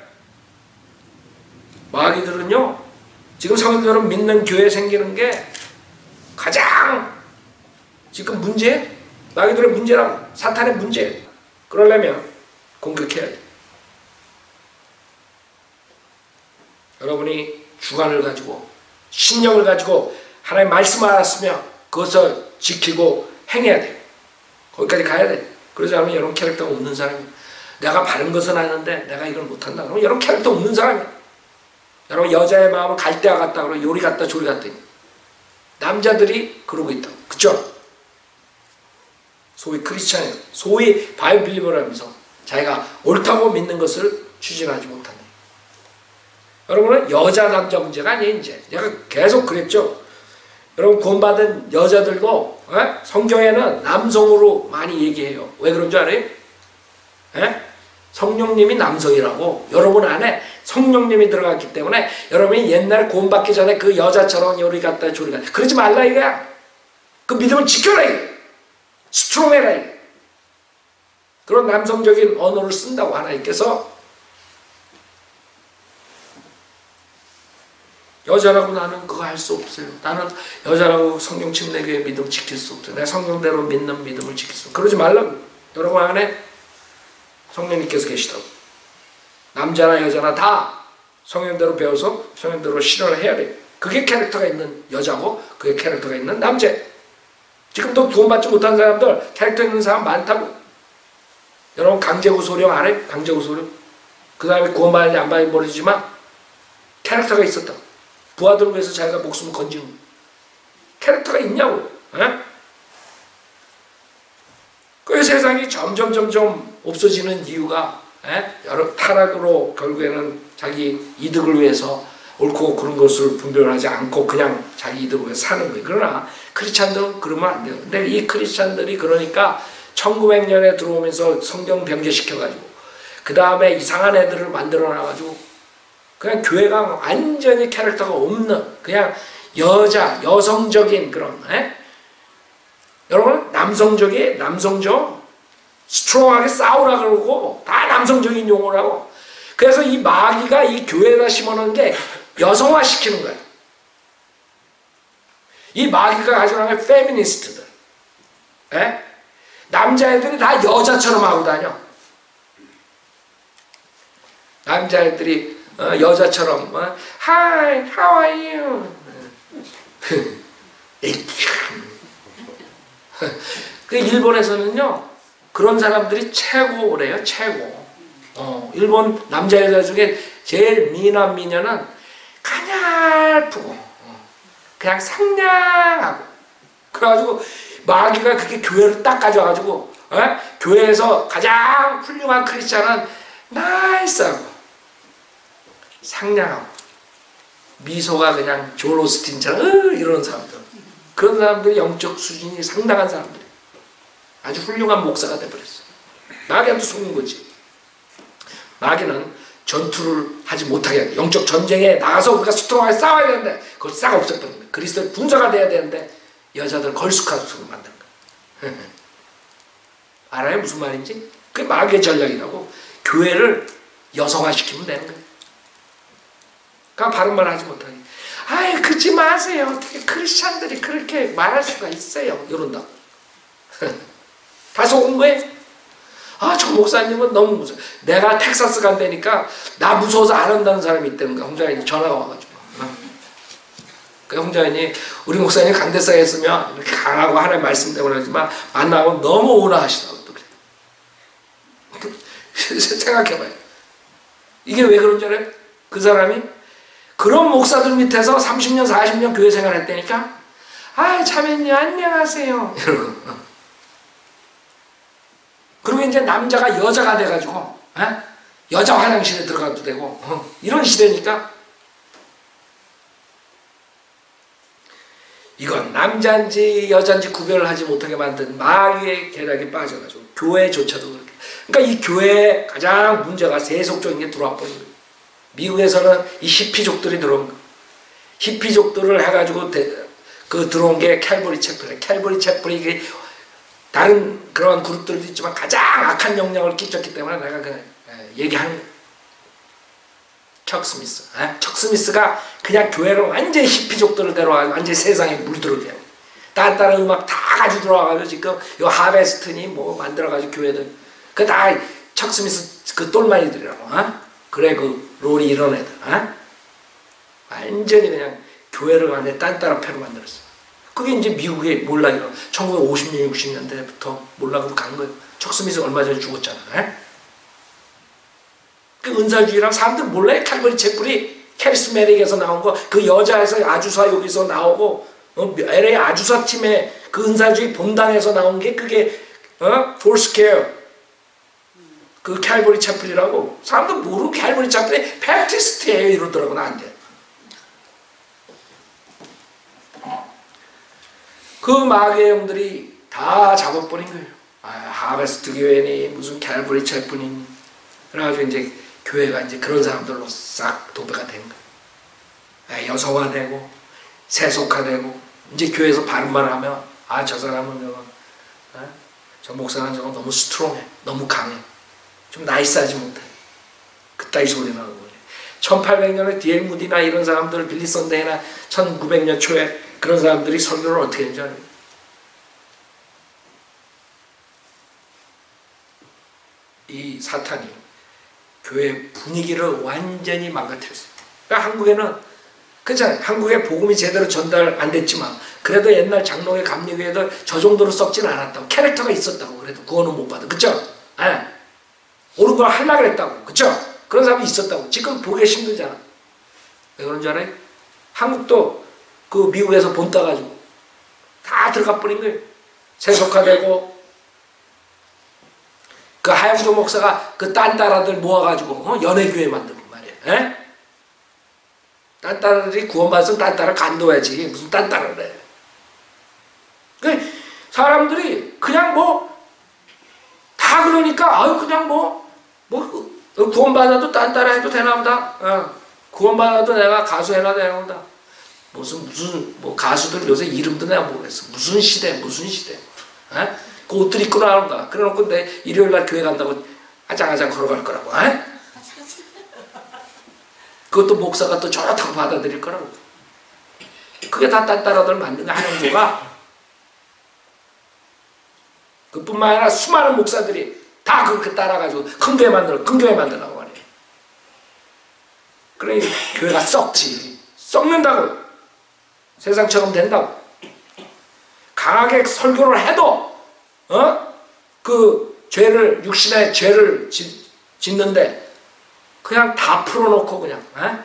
마귀들은요 지금 성도들은 믿는 교회 생기는 게 가장 지금 문제 마귀들의 문제라고. 사탄의 문제. 그러려면 공격해야 돼. 여러분이 주관을 가지고 신령을 가지고 하나님의 말씀을 알았으면 그것을 지키고 행해야 돼요. 거기까지 가야 돼. 그러지 않으면 여러분 캐릭터가 없는 사람이에요. 내가 바른 것은 아는데 내가 이걸 못한다 그러면 여러분 캐릭터 없는 사람이에요. 여러분 여자의 마음은 갈대와 같다 그러고 요리 같다 조리 같다. 남자들이 그러고 있다. 그쵸? 소위 크리스찬이에요. 소위 바이블 빌리버라면서 자기가 옳다고 믿는 것을 추진하지 못한다. 여러분은 여자 남자 문제가 아니에요. 이제 내가 계속 그랬죠. 여러분 구원받은 여자들도 에? 성경에는 남성으로 많이 얘기해요. 왜 그런 줄 알아요? 에? 성령님이 남성이라고. 여러분 안에 성령님이 들어갔기 때문에 여러분이 옛날에 구원받기 전에 그 여자처럼 요리 같다 조리 같다 그러지 말라 이거야. 그 믿음을 지켜라 이거. 스트롱해라 이거. 그런 남성적인 언어를 쓴다고 하나님께서. 여자라고 나는 그거 할 수 없어요. 나는 여자라고 성경 침례교회 믿음 지킬 수 없어요. 내가 성경대로 믿는 믿음을 지킬 수 없어요. 그러지 말라고. 여러분 안에 성령님께서 계시다고. 남자나 여자나 다 성경대로 배워서 성경대로 실현을 해야 돼요. 그게 캐릭터가 있는 여자고 그게 캐릭터가 있는 남자. 지금도 구원받지 못한 사람들 캐릭터 있는 사람 많다고. 여러분 강제구소령 알아요? 강제구소령. 그 사람이 구원받는지 안 받는지 모르지만 캐릭터가 있었다. 부하들을 위해서 자기가 목숨을 건지는 캐릭터가 있냐고. 에? 그 세상이 점점 점점 없어지는 이유가 에? 여러 타락으로 결국에는 자기 이득을 위해서 옳고 그런 것을 분별하지 않고 그냥 자기 이득을 위해서 사는 거예요. 그러나 크리스찬들은 그러면 안 돼요. 근데 이 크리스찬들이 그러니까 천구백 년에 들어오면서 성경 변개시켜가지고 그 다음에 이상한 애들을 만들어놔가지고 그냥 교회가 완전히 캐릭터가 없는 그냥 여자, 여성적인 그런 에? 여러분 남성적이 남성적 스트롱하게 싸우라 그러고 다 남성적인 용어라고. 그래서 이 마귀가 이 교회에다 심어놓은 게 여성화 시키는 거예요. 이 마귀가 가져가는 게 페미니스트들. 에? 남자애들이 다 여자처럼 하고 다녀. 남자애들이 어, 여자처럼 어, Hi, how are you? 그 일본에서는요 그런 사람들이 최고래요. 최고. 어, 일본 남자 여자 중에 제일 미남 미녀는 가냘프고 어, 그냥 상냥하고. 그래가지고 마귀가 그렇게 교회를 딱 가져가지고 어? 교회에서 가장 훌륭한 크리스찬은 나이스하고 상냥하고 미소가 그냥 존 오스틴처럼 으, 이런 사람들. 그런 사람들이 영적 수준이 상당한 사람들. 아주 훌륭한 목사가 돼버렸어. 마귀한테 속는 거지. 마귀는 전투를 하지 못하게 해. 영적 전쟁에 나가서 우리가 스트롱하게 싸워야 되는데 그걸 싹 없앴던 거야. 그리스도의 분사가 돼야 되는데 여자들 걸쑥하게 만든 거야. 알아요? 무슨 말인지? 그게 마귀의 전략이라고. 교회를 여성화시키면 되는 거야. 그러니까 바른 말 하지 못하게. 아이 그러지 마세요. 어떻게 크리스찬들이 그렇게 말할 수가 있어요. 이런다. 다 속은 거예요. 아, 저 목사님은 너무 무서워. 내가 텍사스 간다니까 나 무서워서 안 한다는 사람이 있다는 거야. 홍장인이 전화가 와가지고. 그 홍장인이 우리 목사님 강대상에 있으면 이렇게 강하고 하나님 말씀 때문에 하지만 만나면 너무 온화하시다고 또 그래. 생각해봐요. 이게 왜 그런 줄 알아요? 그 사람이 그런 목사들 밑에서 삼십 년 사십 년 교회 생활했다니까. 아, 자매님 안녕하세요. 이러고. 그리고 이제 남자가 여자가 돼가지고 에? 여자 화장실에 들어가도 되고 어, 이런 시대니까 이건 남자인지 여자인지 구별을 하지 못하게 만든 마귀의 계략에 빠져가지고 교회조차도 그렇게. 그러니까 이 교회에 가장 문제가 세속적인 게 들어와 버린 거예요. 미국에서는 이 히피족들이 들어온 거예요. 히피족들을 해가지고 대, 그 들어온 게 캘버리 채플이에요. 캘버리 채플이 다른 그런 그룹들도 있지만 가장 악한 영향을 끼쳤기 때문에 내가 그 얘기하는 거예요. 척 스미스. 에? 척 스미스가 그냥 교회를 완전히 히피족들을 데려와 완전히 세상에 물들어게 해요. 딴따라 음악 다 가지고 들어와가지고 지금 요 하베스트니 뭐 만들어가지고 교회들 그 다 척스미스 그 똘마니들이라고. 어? 그래 그 롤이 이런 애들. 어? 완전히 그냥 교회를 완전히 딴따라 패로 만들었어. 그게 이제 미국의 몰락이라 천구백오십 년 육십 년대부터 몰락으로 간 거예요. 척스미스 얼마 전에 죽었잖아. 에? 그 은사주의랑 사람들 몰라요. 칼버리 채플이 캐리스메릭에서 나온 거, 그 여자에서 아주사 여기서 나오고, 어, 엘에이 아주사 팀의 그 은사주의 본당에서 나온 게 그게 어? 폴스케어 그 칼버리 채플이라고. 사람들 모르고 칼버리 채플이 팩티스트예요 이러더라고 나한테. 그 마귀의 영들이 다 잡아버린 거예요. 아, 하베스트 교회니 무슨 칼버리 채플이니. 그래가지고 이제 교회가 이제 그런 사람들로 싹 도배가 된 거예요. 아, 여성화되고 세속화되고 이제 교회에서 바른 말 하면 아, 저 사람은 저거 아, 저 목사는 저거 너무 스트롱해, 너무 강해, 좀 나이스하지 못해. 그따위 소리 나는 거예요. 천팔백 년에 디엘 무디나 이런 사람들, 빌리 선데이나 천구백 년 초에 그런 사람들이 설교를 어떻게 했는지 알아요? 이 사탄이 교회 분위기를 완전히 망가뜨렸어요. 그러니까 한국에는 그렇잖아요. 한국에 복음이 제대로 전달 안 됐지만 그래도 옛날 장로회 감리교회도 저 정도로 썩지는 않았다고. 캐릭터가 있었다고. 그래도 구원은 못 받아. 그쵸? 예. 옳은 걸 하려고 했다고. 그쵸? 그런 사람이 있었다고. 지금 보기가 힘들잖아. 왜 그런 줄 알아요? 한국도 그 미국에서 본 따가지고 다 들어가 버린 거예요. 세속화되고 그 하영조 목사가 그 딴따라들 모아가지고 어? 연예교회 만들고 말이야. 에? 딴따라들이 구원받았으면 딴따라 간도해야지. 무슨 딴따라를 해. 그 사람들이 그냥 뭐 다 그러니까 아유 그냥 뭐 뭐 구원받아도 딴따라 해도 되나 보다. 어. 구원받아도 내가 가수 해나 되나 보다. 무슨 무슨 뭐 가수들 요새 이름도 내가 모르겠어. 무슨 시대 무슨 시대. 에? 그 옷들 입고 나온다. 그래놓고 내 일요일날 교회 간다고 아장아장 걸어갈 거라고. 에? 그것도 목사가 또 좋다고 받아들일 거라고. 그게 다 딴따라들 만든 거 하영조가. 그뿐만 아니라 수많은 목사들이 다 그렇게 따라가지고 큰 교회 만들어 큰 교회 만들라고 말이에요. 그러니 교회가 썩지. 썩는다고. 세상처럼 된다고. 강하게 설교를 해도 어? 그 죄를 육신의 죄를 짓, 짓는데 그냥 다 풀어놓고 그냥 에?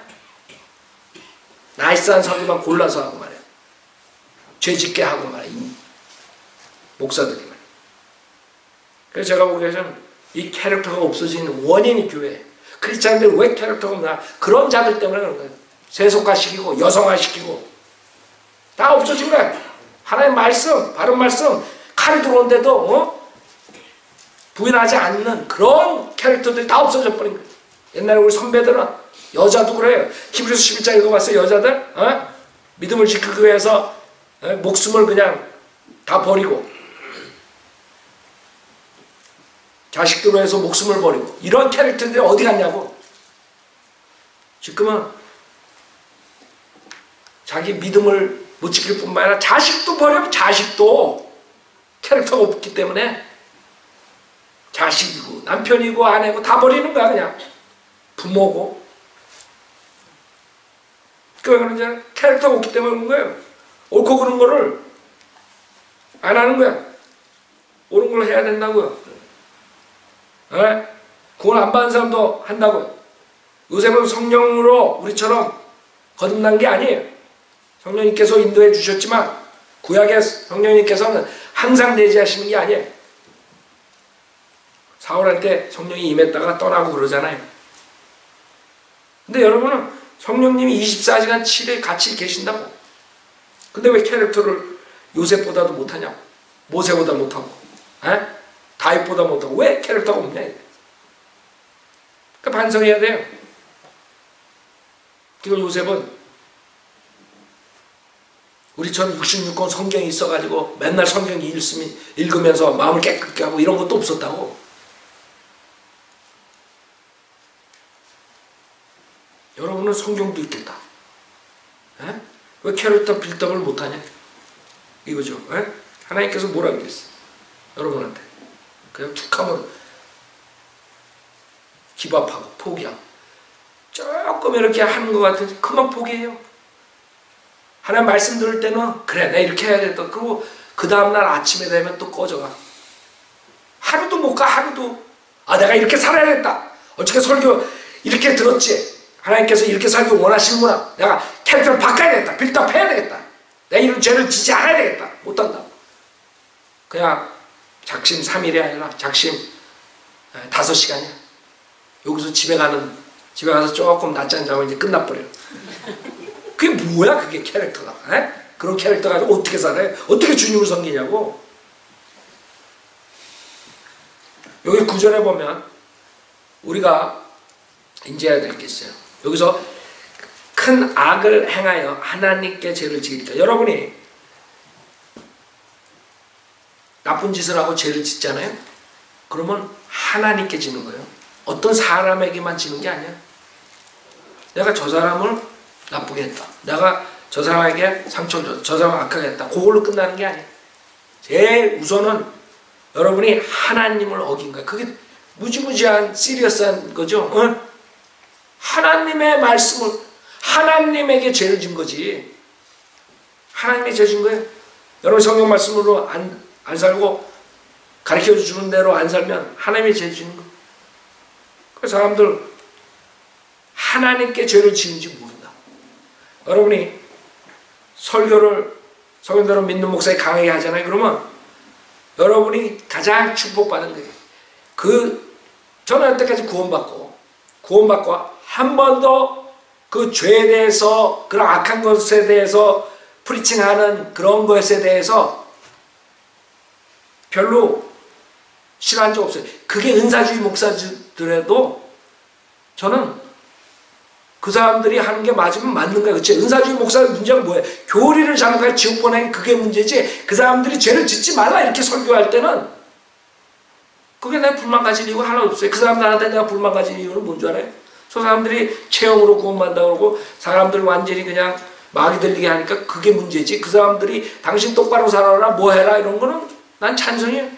나이스한 설교만 골라서 하고 말이야. 죄 짓게 하고 말이야. 이 목사들이 말이야. 그래서 제가 보기에는 이 캐릭터가 없어지는 원인이 교회예요. 크리스찬들 왜 캐릭터가 없나? 그런 자들 때문에 그런 거예요. 세속화시키고 여성화시키고 다 없어진 거야. 하나의 말씀, 바른 말씀 칼이 들어오는데도 어? 부인하지 않는 그런 캐릭터들이 다 없어져 버린 거예요. 옛날에 우리 선배들은 여자도 그래요. 히브리서 십일 장 읽어봤어요. 여자들 어? 믿음을 지키기 위해서 어? 목숨을 그냥 다 버리고 자식들로 해서 목숨을 버리고 이런 캐릭터들이 어디 갔냐고. 지금은 자기 믿음을 못 지킬 뿐만 아니라 자식도 버리면 자식도 캐릭터가 없기 때문에 자식이고 남편이고 아내고 다 버리는 거야. 그냥 부모고. 그 그런 캐릭터가 없기 때문에 그런 거예요. 옳고 그런 거를 안 하는 거야. 옳은 걸 해야 된다고요. 에? 구원 안 받은 사람도 한다고요. 요셉은 성령으로 우리처럼 거듭난 게 아니에요. 성령님께서 인도해 주셨지만 구약의 성령님께서는 항상 내재하시는 게 아니에요. 사울한테 성령이 임했다가 떠나고 그러잖아요. 근데 여러분은 성령님이 이십사 시간 칠 일 같이 계신다고. 근데 왜 캐릭터를 요셉보다도 못하냐고. 모세보다 못하고 에? 다윗보다 못하고 왜 캐릭터가 없냐. 그러니까 반성해야 돼요. 그리고 요셉은 우리처럼 육십육 권 성경이 있어가지고 맨날 성경 읽으면서 마음을 깨끗게 하고 이런 것도 없었다고. 여러분은 성경도 읽겠다. 에? 왜 캐릭터 빌드업을 못하냐. 이거죠. 에? 하나님께서 뭐라 그랬어요? 여러분한테 그냥 툭 하면 기밥하고 포기하고 조금 이렇게 하는 것 같은데 그만 포기해요. 하나님 말씀 들을 때는 그래 내가 이렇게 해야겠다. 그리고 그 다음날 아침에 되면 또 꺼져가. 하루도 못 가. 하루도 아 내가 이렇게 살아야겠다. 어떻게 설교 이렇게 들었지. 하나님께서 이렇게 살기 원하시는구나. 내가 캐릭터를 바꿔야겠다. 빌드업 해야 되겠다. 내가 이런 죄를 지지 않아야 되겠다. 못한다. 그냥 작심 삼 일이 아니라 작심 다섯 시간이야. 여기서 집에 가는 집에 가서 조금 낮잠 자면 이제 끝나버려. 그게 뭐야 그게 캐릭터가. 에? 그런 캐릭터 가지고 어떻게 살아요? 어떻게 주님을 섬기냐고. 여기 구절에 보면 우리가 인지해야 될 게 있어요. 여기서 큰 악을 행하여 하나님께 죄를 지으리까. 여러분이 나쁜 짓을 하고 죄를 짓잖아요. 그러면 하나님께 지는 거예요. 어떤 사람에게만 지는 게 아니야. 내가 저 사람을 나쁘게 했다. 내가 저 사람에게 상처를 줬다. 저 사람을 악하게 했다. 그걸로 끝나는 게 아니야. 제일 우선은 여러분이 하나님을 어긴 거야. 그게 무지무지한 시리어스한 거죠. 어? 하나님의 말씀을 하나님에게 죄를 진 거지. 하나님에게 죄 진 거예요. 여러분 성경 말씀으로 안, 안 살고 가르쳐 주는 대로 안 살면 하나님의 죄 지는 거예요. 그 사람들 하나님께 죄를 지은지 모른다. 여러분이 설교를 성경대로 믿는 목사에 강하게 하잖아요. 그러면 여러분이 가장 축복받은 거예요. 그 저는 여태까지 구원받고 구원받고 한 번도 그 죄에 대해서 그런 악한 것에 대해서 프리칭하는 그런 것에 대해서 별로 싫어한 적 없어요. 그게 은사주의 목사들에도 저는 그 사람들이 하는 게 맞으면 맞는 거야. 그치? 은사주의 목사의 문제가 뭐예요? 교리를 잘못하여 지옥 보내는 그게 문제지. 그 사람들이 죄를 짓지 말라 이렇게 설교할 때는 그게 내가 불만 가질 이유가 하나도 없어요. 그 사람들한테 내가 불만 가질 이유는 뭔 줄 알아요? 저 사람들이 체형으로 구원받는다고 그러고 사람들 완전히 그냥 마귀 들리게 하니까 그게 문제지. 그 사람들이 당신 똑바로 살아라 뭐 해라 이런 거는 난 찬성이에요.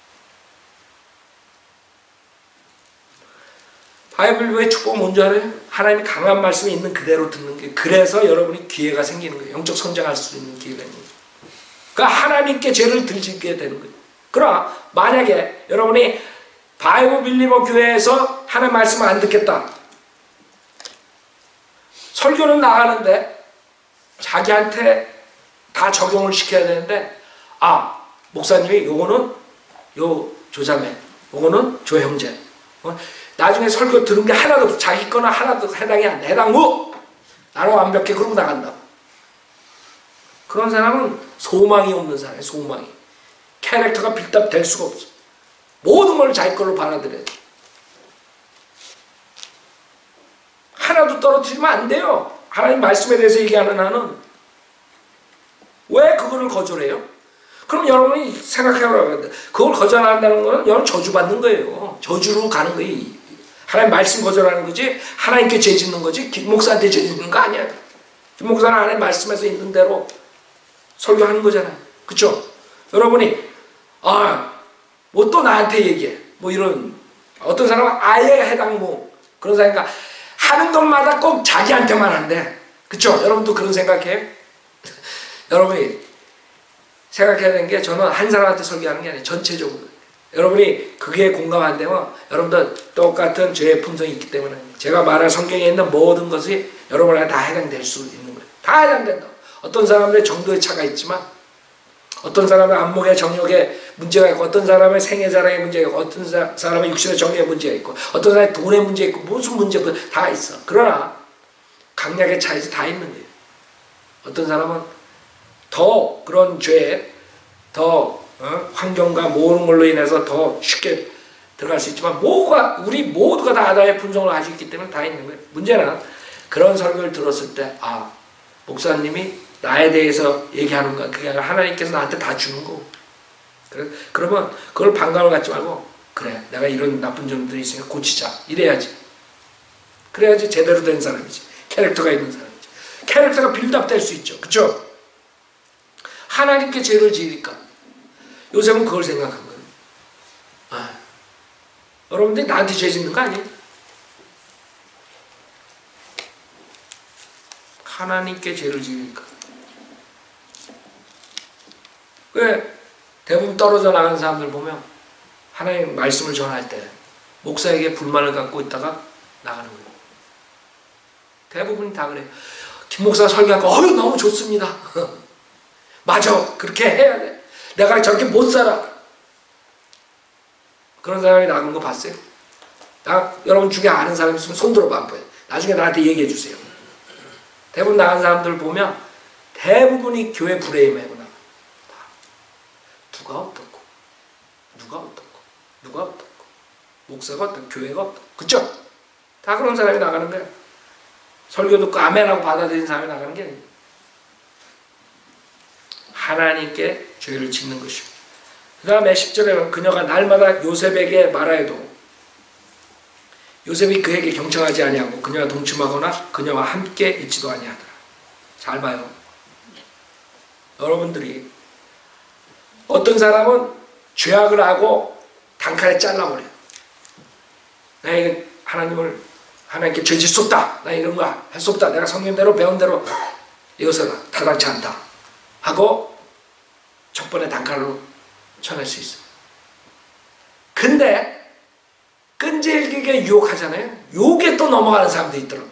바이블의 축복은 뭔지 알아요? 하나님이 강한 말씀이 있는 그대로 듣는 게 그래서 여러분이 기회가 생기는 거예요. 영적 성장할 수 있는 기회가 있는 거예요. 그러니까 하나님께 죄를 들지게 되는 거예요. 그러나 만약에 여러분이 바이블 빌리버 교회에서 하나님 말씀을 안 듣겠다. 설교는 나가는데 자기한테 다 적용을 시켜야 되는데 아 목사님이 요거는 요 조자매 요거는 조 형제 어? 나중에 설교 들은 게 하나도 없어. 자기 거나 하나도 해당이 안 돼. 해당 무! 나는 완벽해. 그러고 나간다. 그런 사람은 소망이 없는 사람이에요. 소망이. 캐릭터가 빌드업 될 수가 없어. 모든 걸 자기 걸로 받아들여야 돼. 하나도 떨어뜨리면 안 돼요. 하나님 말씀에 대해서 얘기하는 한은. 왜 그거를 거절해요? 그럼 여러분이 생각해보라고. 그걸 거절한다는 거는 여러분 저주받는 거예요. 저주로 가는 거예요. 하나님 말씀 거절하는 거지 하나님께 죄 짓는 거지 김 목사한테 죄 짓는 거 아니야. 김 목사는 하나님 말씀에서 있는 대로 설교하는 거잖아요. 그쵸? 여러분이 아 뭐 또 나한테 얘기해 뭐 이런 어떤 사람은 아예 해당 뭐 그런 사람이니까 하는 것마다 꼭 자기한테만 한대. 그쵸? 여러분도 그런 생각해요? 여러분이 생각해야 되는 게 저는 한 사람한테 설교하는 게 아니에요. 전체적으로. 여러분이 그게 공감 안 되면 여러분도 똑같은 죄의 품성이 있기 때문에 제가 말할 성경에 있는 모든 것이 여러분에게 다 해당될 수 있는 거예요. 다 해당된다. 어떤 사람의 정도의 차가 있지만 어떤 사람의 안목의 정욕에 문제가 있고 어떤 사람의 생애 자랑의 문제가 있고 어떤 사, 사람의 육신의 정욕의 문제가 있고 어떤 사람의 돈의 문제 있고 무슨 문제 다 있어. 그러나 강약의 차이지 다 있는 거예요. 어떤 사람은 더 그런 죄에 더 어? 환경과 모든 걸로 인해서 더 쉽게 들어갈 수 있지만 모두가 우리 모두가 다 아다의 품성을 가지고 있기 때문에 다 있는 거예요. 문제는 그런 설교를 들었을 때 아 목사님이 나에 대해서 얘기하는 거야. 그게 아니라 하나님께서 나한테 다 주는 거고. 그래, 그러면 그걸 반감을 갖지 말고 그래 내가 이런 나쁜 점들이 있으니까 고치자 이래야지. 그래야지 제대로 된 사람이지. 캐릭터가 있는 사람이지. 캐릭터가 빌드업 될 수 있죠. 그쵸? 하나님께 죄를 지으니까. 요셉은 그걸 생각한 거예요. 아, 여러분들이 나한테 죄 짓는 거 아니에요? 하나님께 죄를 지으니까. 왜 대부분 떨어져 나가는 사람들 보면 하나님 말씀을 전할 때 목사에게 불만을 갖고 있다가 나가는 거예요. 대부분이 다 그래요. 김 목사 설교하고 어휴 너무 좋습니다. 맞아, 그렇게 해야 돼. 내가 저렇게 못 살아. 그런 사람이 나간 거 봤어요? 나, 여러분 중에 아는 사람 있으면 손 들어봐 한번. 나중에 나한테 얘기해 주세요. 대부분 나간 사람들 보면 대부분이 교회 브레임이고 나가. 누가 어떻고, 누가 어떻고, 누가 어떻고, 목사가 어떻고, 교회가 어떻고, 그쵸? 다 그런 사람이 나가는 거야. 설교 듣고 아멘하고 받아들인 사람이 나가는 게 아니에요. 하나님께 죄를 짓는 것이고. 그 다음에 십 절에 보면 그녀가 날마다 요셉에게 말하여도 요셉이 그에게 경청하지 아니하고 그녀와 동침하거나 그녀와 함께 있지도 아니하더라. 잘 봐요. 여러분들이 어떤 사람은 죄악을 하고 단칼에 잘라버려요. 나 이거 하나님을 하나님께 죄 짓 수 없다. 나 이런 거 할 수 없다. 내가 성경대로 배운 대로 이것은 타당치 않다. 하고 첫 번에 단칼로 쳐낼 수 있어요. 근데 끈질기게 유혹하잖아요. 요게 또 넘어가는 사람도 있더라고.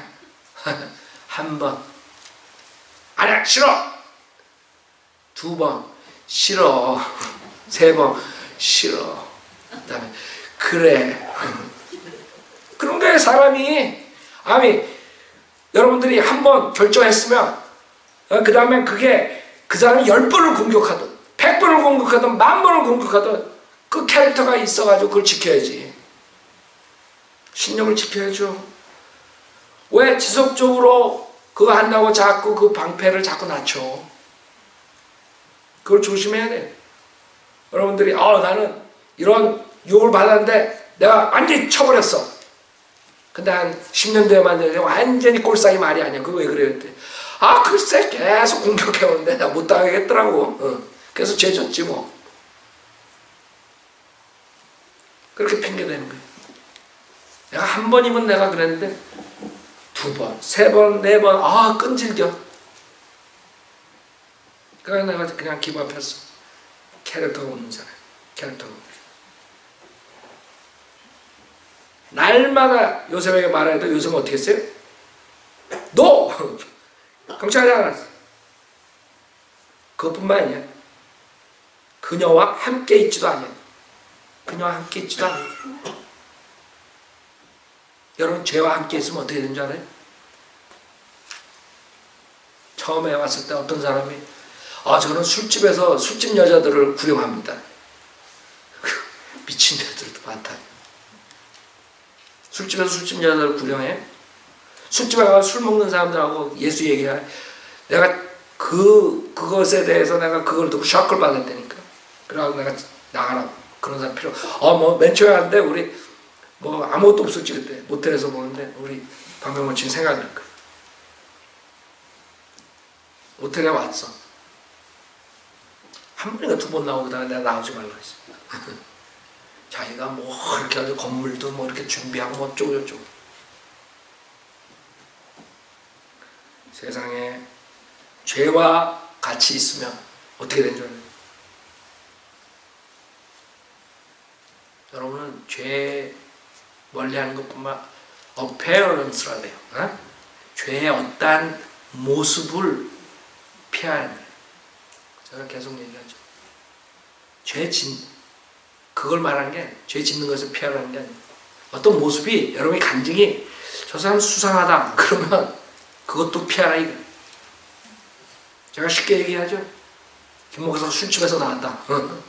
한 번 아니야 싫어. 두 번 싫어. 세 번 싫어. 그 다음에 그래. 그런 게 사람이 아니 여러분들이 한 번 결정했으면 그 다음에 그게 그 사람이 열 번을 공격하든 백 번을 공격하든 만 번을 공격하든 그 캐릭터가 있어가지고 그걸 지켜야지. 신념을 지켜야죠. 왜 지속적으로 그거 한다고 자꾸 그 방패를 자꾸 낮춰. 그걸 조심해야 돼. 여러분들이 아 나는 이런 유혹을 받았는데 내가 완전히 쳐버렸어. 근데 한 십 년 뒤에만 되면 완전히 꼴싸기 말이 아니야. 그거 왜 그래요? 그때. 아 글쎄 계속 공격해오는데 내가 못 당하겠더라고. 어. 그래서 죄 졌지 뭐. 그렇게 핑계대는 거예요. 내가 한 번이면 내가 그랬는데 두 번, 세 번, 네 번 아 끈질겨. 그래서 내가 그냥 기밥했어. 캐릭터가 없는 사람. 캐릭터가 없는 사람. 날마다 요셉에게 말해도 요셉은 어떻게 했어요? 너! 경찰하지 않았어. 그것뿐만 아니야. 그녀와 함께 있지도 않아요. 그녀와 함께 있지도 않아요. 여러분 죄와 함께 있으면 어떻게 되는 줄 알아요? 처음에 왔을 때 어떤 사람이 아 저는 술집에서 술집 여자들을 구경합니다. 미친 애들도 많다. 술집에서 술집 여자들을 구경해? 술집에 가서 술 먹는 사람들하고 예수 얘기해. 내가 그, 그것에 대해서 내가 그걸 듣고 셔크를 받았다니까. 그래가지고 내가 나가라고. 그런 사람 필요. 어, 뭐, 맨 처음에 하는데 우리 뭐 아무것도 없었지 그때. 모텔에서 보는데 우리 방명호 친 생각날 거야. 모텔에 왔어. 한 번인가 두 번 나오다가 내가 나오지 말라 했어. 자기가 뭐 이렇게 아주 건물도 뭐 이렇게 준비하고 뭐 어쩌고 저쩌고. 세상에 죄와 같이 있으면 어떻게 되는 줄 알아요? 여러분은 죄 멀리하는 것뿐만 어페어런스라 돼요. 어? 죄의 어떠한 모습을 피하는 거예요. 제가 계속 얘기하죠. 죄 짓, 그걸 말하는 게 죄 짓는 것을 피하라는 게 아니에요. 어떤 모습이 여러분이 간증이 저 사람 수상하다 그러면 그것도 피하라 이거. 제가 쉽게 얘기하죠. 김 목사가 술집에서 나왔다.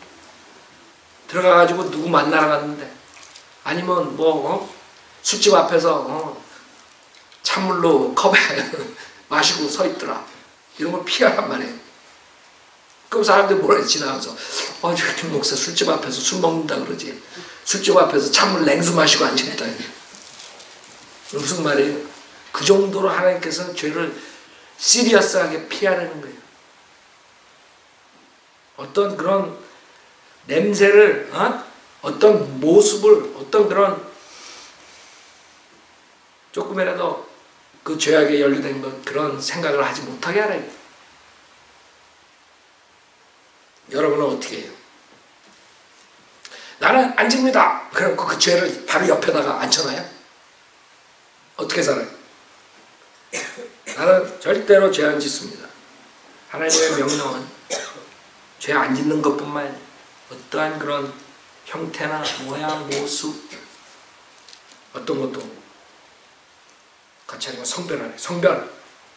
들어가가지고 누구 만나러 갔는데 아니면 뭐 어? 술집 앞에서 어? 찬물로 컵에 마시고 서 있더라. 이런 걸 피하란 말이에요. 그럼 사람들이 뭐라 지나가서 어, 저 김 목사 술집 앞에서 술 먹는다 그러지. 술집 앞에서 찬물 냉수 마시고 앉아있다. 무슨 말이에요? 그 정도로 하나님께서는 죄를 시리어스하게 피하라는 거예요. 어떤 그런 냄새를, 어? 어떤 모습을, 어떤 그런 조금이라도 그 죄악에 연루된 것, 그런 생각을 하지 못하게 하라. 여러분은 어떻게 해요? 나는 안 집니다. 그럼 그 죄를 바로 옆에다가 앉혀놔요? 어떻게 살아요? 나는 절대로 죄 안 짓습니다. 하나님의 명령은 죄 안 짓는 것뿐만 아니라 어떠한 그런 형태나 모양, 모습 어떤 것도 같이 하지만 성별하네. 성별.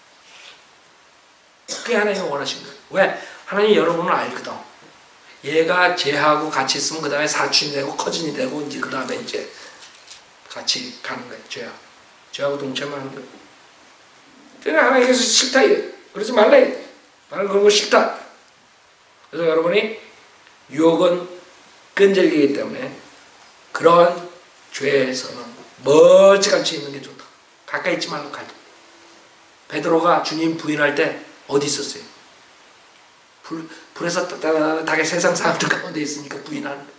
그게 하나님이 원하신 거예요. 왜? 하나님이 여러분을 알거든. 얘가 쟤하고 같이 있으면 그 다음에 사촌이 되고 커진이 되고 이제 그 다음에 이제 같이 가는 거예요. 쟤하고. 쟤하고 동참하는 거예요. 그러니까 하나님께서 싫다. 그러지 말라. 나는 그런 거 싫다. 그래서 여러분이 유혹은 끈질기기 때문에 그런 죄에서는 멀찌감치 있는 게 좋다. 가까이 있지 말고 가자. 베드로가 주님 부인할 때 어디 있었어요? 불, 불에서 따뜻하게 세상 사람들 가운데 있으니까 부인하는 거예요.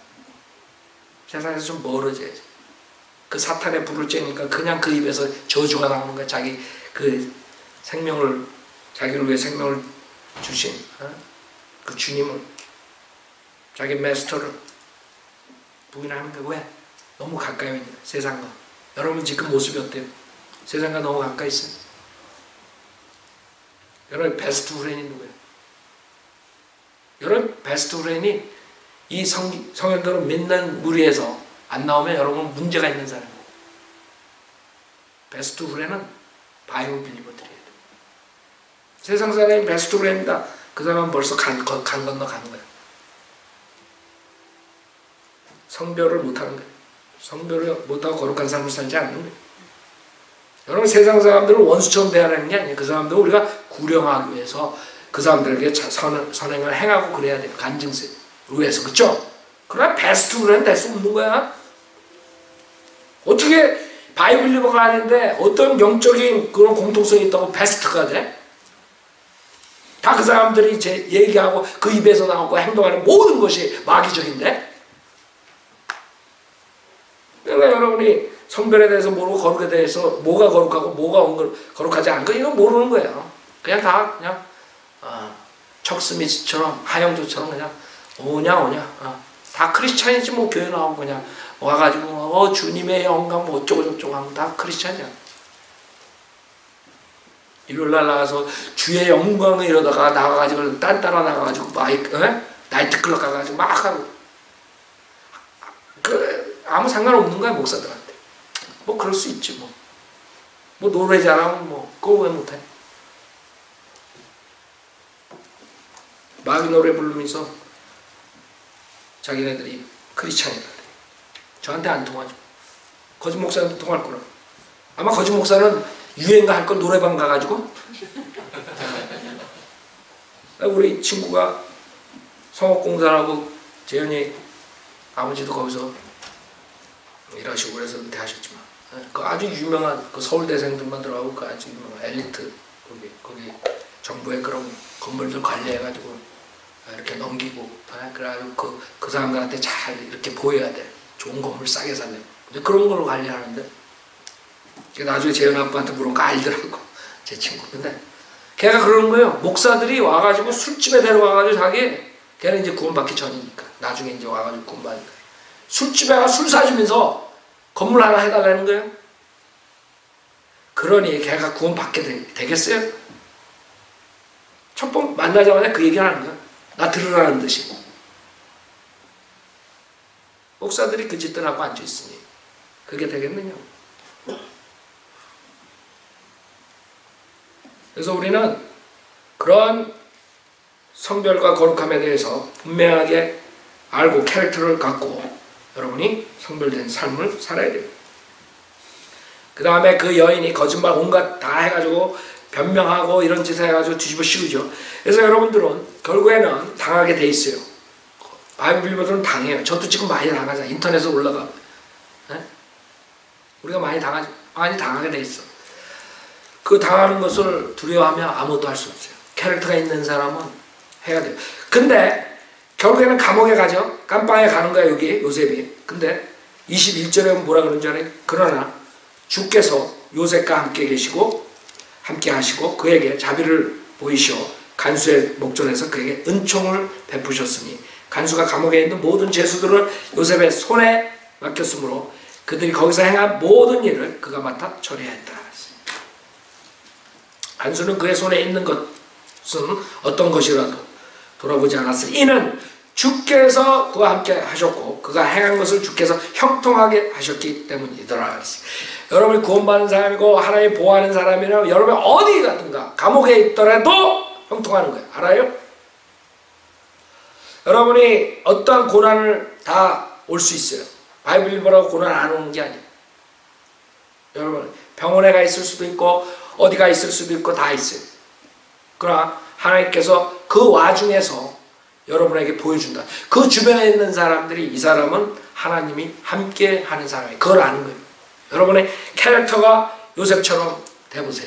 세상에서 좀 멀어져야지. 그 사탄의 불을 쬐니까 그냥 그 입에서 저주가 나오는 거야. 자기 그 생명을, 자기를 위해 생명을 주신 어? 그 주님을, 자기 마스터를 부인하는 거야. 왜? 너무 가까이 있는 거야. 세상과. 여러분 지금 모습이 어때요? 세상과 너무 가까이 있어요. 여러분 베스트 프렌이 누구예요? 여러분 베스트 프렌이 이 성, 성현들을 믿는 무리에서 안 나오면 여러분 문제가 있는 사람이에요. 베스트 프렌은 바이블 빌리버들이에요. 세상 사람이 베스트 프렌이다. 그 사람은 벌써 간, 간 건너 가는 거예요. 성별을 못하는 거예요. 성별을 못하고 거룩한 삶을 살지 않는 거예요. 여러분 세상 사람들을 원수처럼 대하는 게 아니에요. 그 사람들 우리가 구령하기 위해서 그 사람들에게 선, 선행을 행하고 그래야 돼요. 간증세 위해서. 그렇죠? 그러나 베스트 프렌은 될 수 없는 거야. 어떻게 바이블리버가 아닌데 어떤 영적인 그런 공통성이 있다고 베스트가 돼? 다 그 사람들이 제 얘기하고 그 입에서 나오고 행동하는 모든 것이 마귀적인데? 그러니까 여러분이 성별에 대해서 모르고 거룩에 대해서 뭐가 거룩하고 뭐가 거룩하지 않고 이건 모르는 거예요. 그냥 다 그냥 어, 척스미스처럼 하영조처럼 그냥 오냐 오냐 어, 다 크리스찬이지 뭐 교회 나오고 그냥 와가지고 어 주님의 영광 뭐 어쩌고 저쩌고 하면 다 크리스찬이야. 일요일날 나가서 주의 영광을 이러다가 나가가지고 딴 따라 나가가지고 마이크 에? 나이트클럽 가가지고 막 하고 그 아무 상관없는 거야 목사들한테. 뭐 그럴 수 있지 뭐. 뭐 노래 잘하면 뭐 그거 왜 못해? 마귀 노래 부르면서 자기네들이 크리스찬이다. 저한테 안 통하죠. 거짓 목사한테 통할 거라. 아마 거짓 목사는 유행가 할 건 노래방 가가지고 우리 친구가 성업공사하고 재현이 아버지도 거기서 일하시고 그래서 은퇴하셨지만 그 아주 유명한 그 서울대생들만 들어가고 그 아주 유명한 엘리트 거기 거기 정부의 그런 건물들 관리해가지고 이렇게 넘기고 그래가지고 그, 그 사람들한테 잘 이렇게 보여야 돼. 좋은 건물 싸게 살려면. 근데 그런 걸로 관리하는데 나중에 재현 아빠한테 물어보니까 알더라고 제 친구. 근데 걔가 그러는 거예요. 목사들이 와가지고 술집에 데려와가지고 자기 걔는 이제 구원받기 전이니까 나중에 이제 와가지고 구원받으니까 술집에 가 술 사주면서 건물 하나 해달라는 거예요. 그러니 걔가 구원받게 되, 되겠어요? 첫 번 만나자마자 그 얘기 하는 거야. 나 들으라는 듯이. 목사들이 그 짓들 하고 앉아있으니 그게 되겠느냐. 그래서 우리는 그런 성별과 거룩함에 대해서 분명하게 알고 캐릭터를 갖고 여러분이 성별된 삶을 살아야 돼요. 그 다음에 그 여인이 거짓말 온갖 다 해가지고 변명하고 이런 짓을 해가지고 뒤집어 씌우죠. 그래서 여러분들은 결국에는 당하게 돼 있어요. 바이블 빌리버들은 당해요. 저도 지금 많이 당하잖아요. 인터넷에 올라가. 네? 우리가 많이 당하죠. 많이 당하게 돼 있어. 그 당하는 것을 두려워하면 아무것도 할 수 없어요. 캐릭터가 있는 사람은 해야 돼요. 근데 결국에는 감옥에 가죠. 깜빵에 가는 거야 여기 요셉이. 근데 이십일 절에 뭐라 그러는 줄 알아요? 그러나 주께서 요셉과 함께 계시고 함께 하시고 그에게 자비를 보이시어 간수의 목전에서 그에게 은총을 베푸셨으니 간수가 감옥에 있는 모든 죄수들을 요셉의 손에 맡겼으므로 그들이 거기서 행한 모든 일을 그가 맡아 처리하였다. 간수는 그의 손에 있는 것은 어떤 것이라도 돌아보지 않았으니 이는 주께서 그와 함께 하셨고 그가 행한 것을 주께서 형통하게 하셨기 때문이더라. 여러분이 구원받는 사람이고 하나님 보호하는 사람이라면 여러분이 어디 가든가 감옥에 있더라도 형통하는 거예요. 알아요? 여러분이 어떠한 고난을 다 올 수 있어요. 바이블 읽으라고 고난 안 오는 게 아니에요. 여러분 병원에 가 있을 수도 있고 어디가 있을 수도 있고 다 있어요. 그러나 하나님께서 그 와중에서 여러분에게 보여준다. 그 주변에 있는 사람들이 이 사람은 하나님이 함께 하는 사람이에요. 그걸 아는 거예요. 여러분의 캐릭터가 요셉처럼 돼보세요.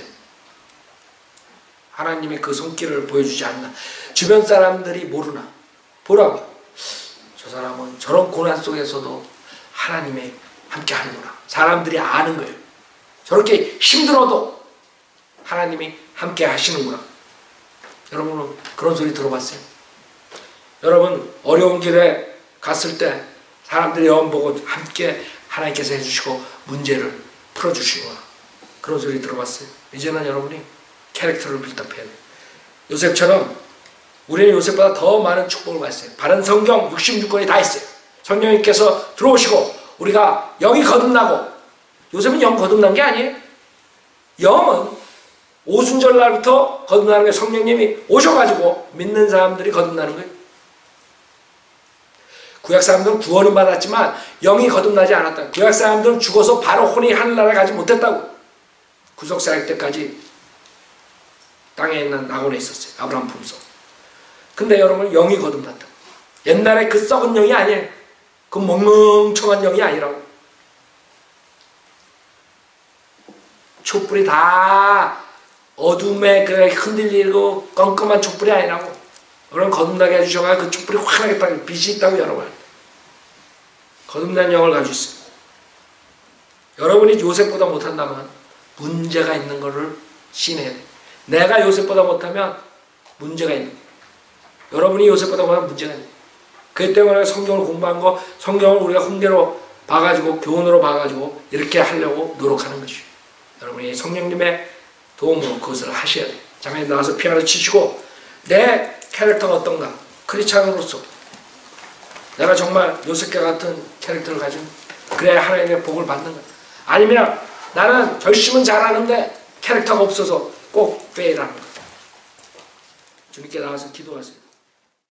하나님이 그 손길을 보여주지 않나. 주변 사람들이 모르나. 보라고. 저 사람은 저런 고난 속에서도 하나님이 함께 하는구나. 사람들이 아는 거예요. 저렇게 힘들어도 하나님이 함께 하시는구나. 여러분은 그런 소리 들어봤어요? 여러분 어려운 길에 갔을 때 사람들이 여러분 보고 함께 하나님께서 해주시고 문제를 풀어주시구나. 그런 소리 들어봤어요? 이제는 여러분이 캐릭터를 빌드업해야 돼요. 요셉처럼 우리는 요셉보다 더 많은 축복을 받았어요. 바른 성경 육십육 권이 다 있어요. 성령님께서 들어오시고 우리가 영이 거듭나고 요셉은 영 거듭난 게 아니에요. 영은 오순절 날부터 거듭나는 게 성령님이 오셔가지고 믿는 사람들이 거듭나는 거예요. 구약 사람들은 구원은 받았지만 영이 거듭나지 않았다. 구약 사람들은 죽어서 바로 혼이 하늘나라에 가지 못했다고. 구속사역 때까지 땅에 있는 낙원에 있었어요. 아브라함 품속. 근데 여러분 영이 거듭났다. 옛날에 그 썩은 영이 아니에요. 그 멍멍청한 영이 아니라고. 촛불이 다 어둠에 그 흔들리고 껌껌한 촛불이 아니라고. 여러분 거듭나게 해주셔가지고 그 촛불이 환하게 딱 빛이 있다고 여러분. 거듭난 영을 가지고 있어요. 여러분이 요셉보다 못한다면 문제가 있는 거를 시인해야 돼요. 내가 요셉보다 못하면 문제가 있는 거예요. 여러분이 요셉보다 못하면 문제가 있는 거예요. 그렇기 때문에 성경을 공부한 거, 성경을 우리가 훈계로 봐가지고 교훈으로 봐가지고 이렇게 하려고 노력하는 것이죠. 여러분이 성령님의 도움으로 그것을 하셔야 돼요. 장에 나와서 피아노 치시고 내 캐릭터가 어떤가? 크리스찬으로서 내가 정말 요셉과 같은 캐릭터를 가진 그래야 하나님의 복을 받는 거야. 아니면 나는 결심은 잘하는데 캐릭터가 없어서 꼭 페일하는 거야. 주님께 나와서 기도하세요.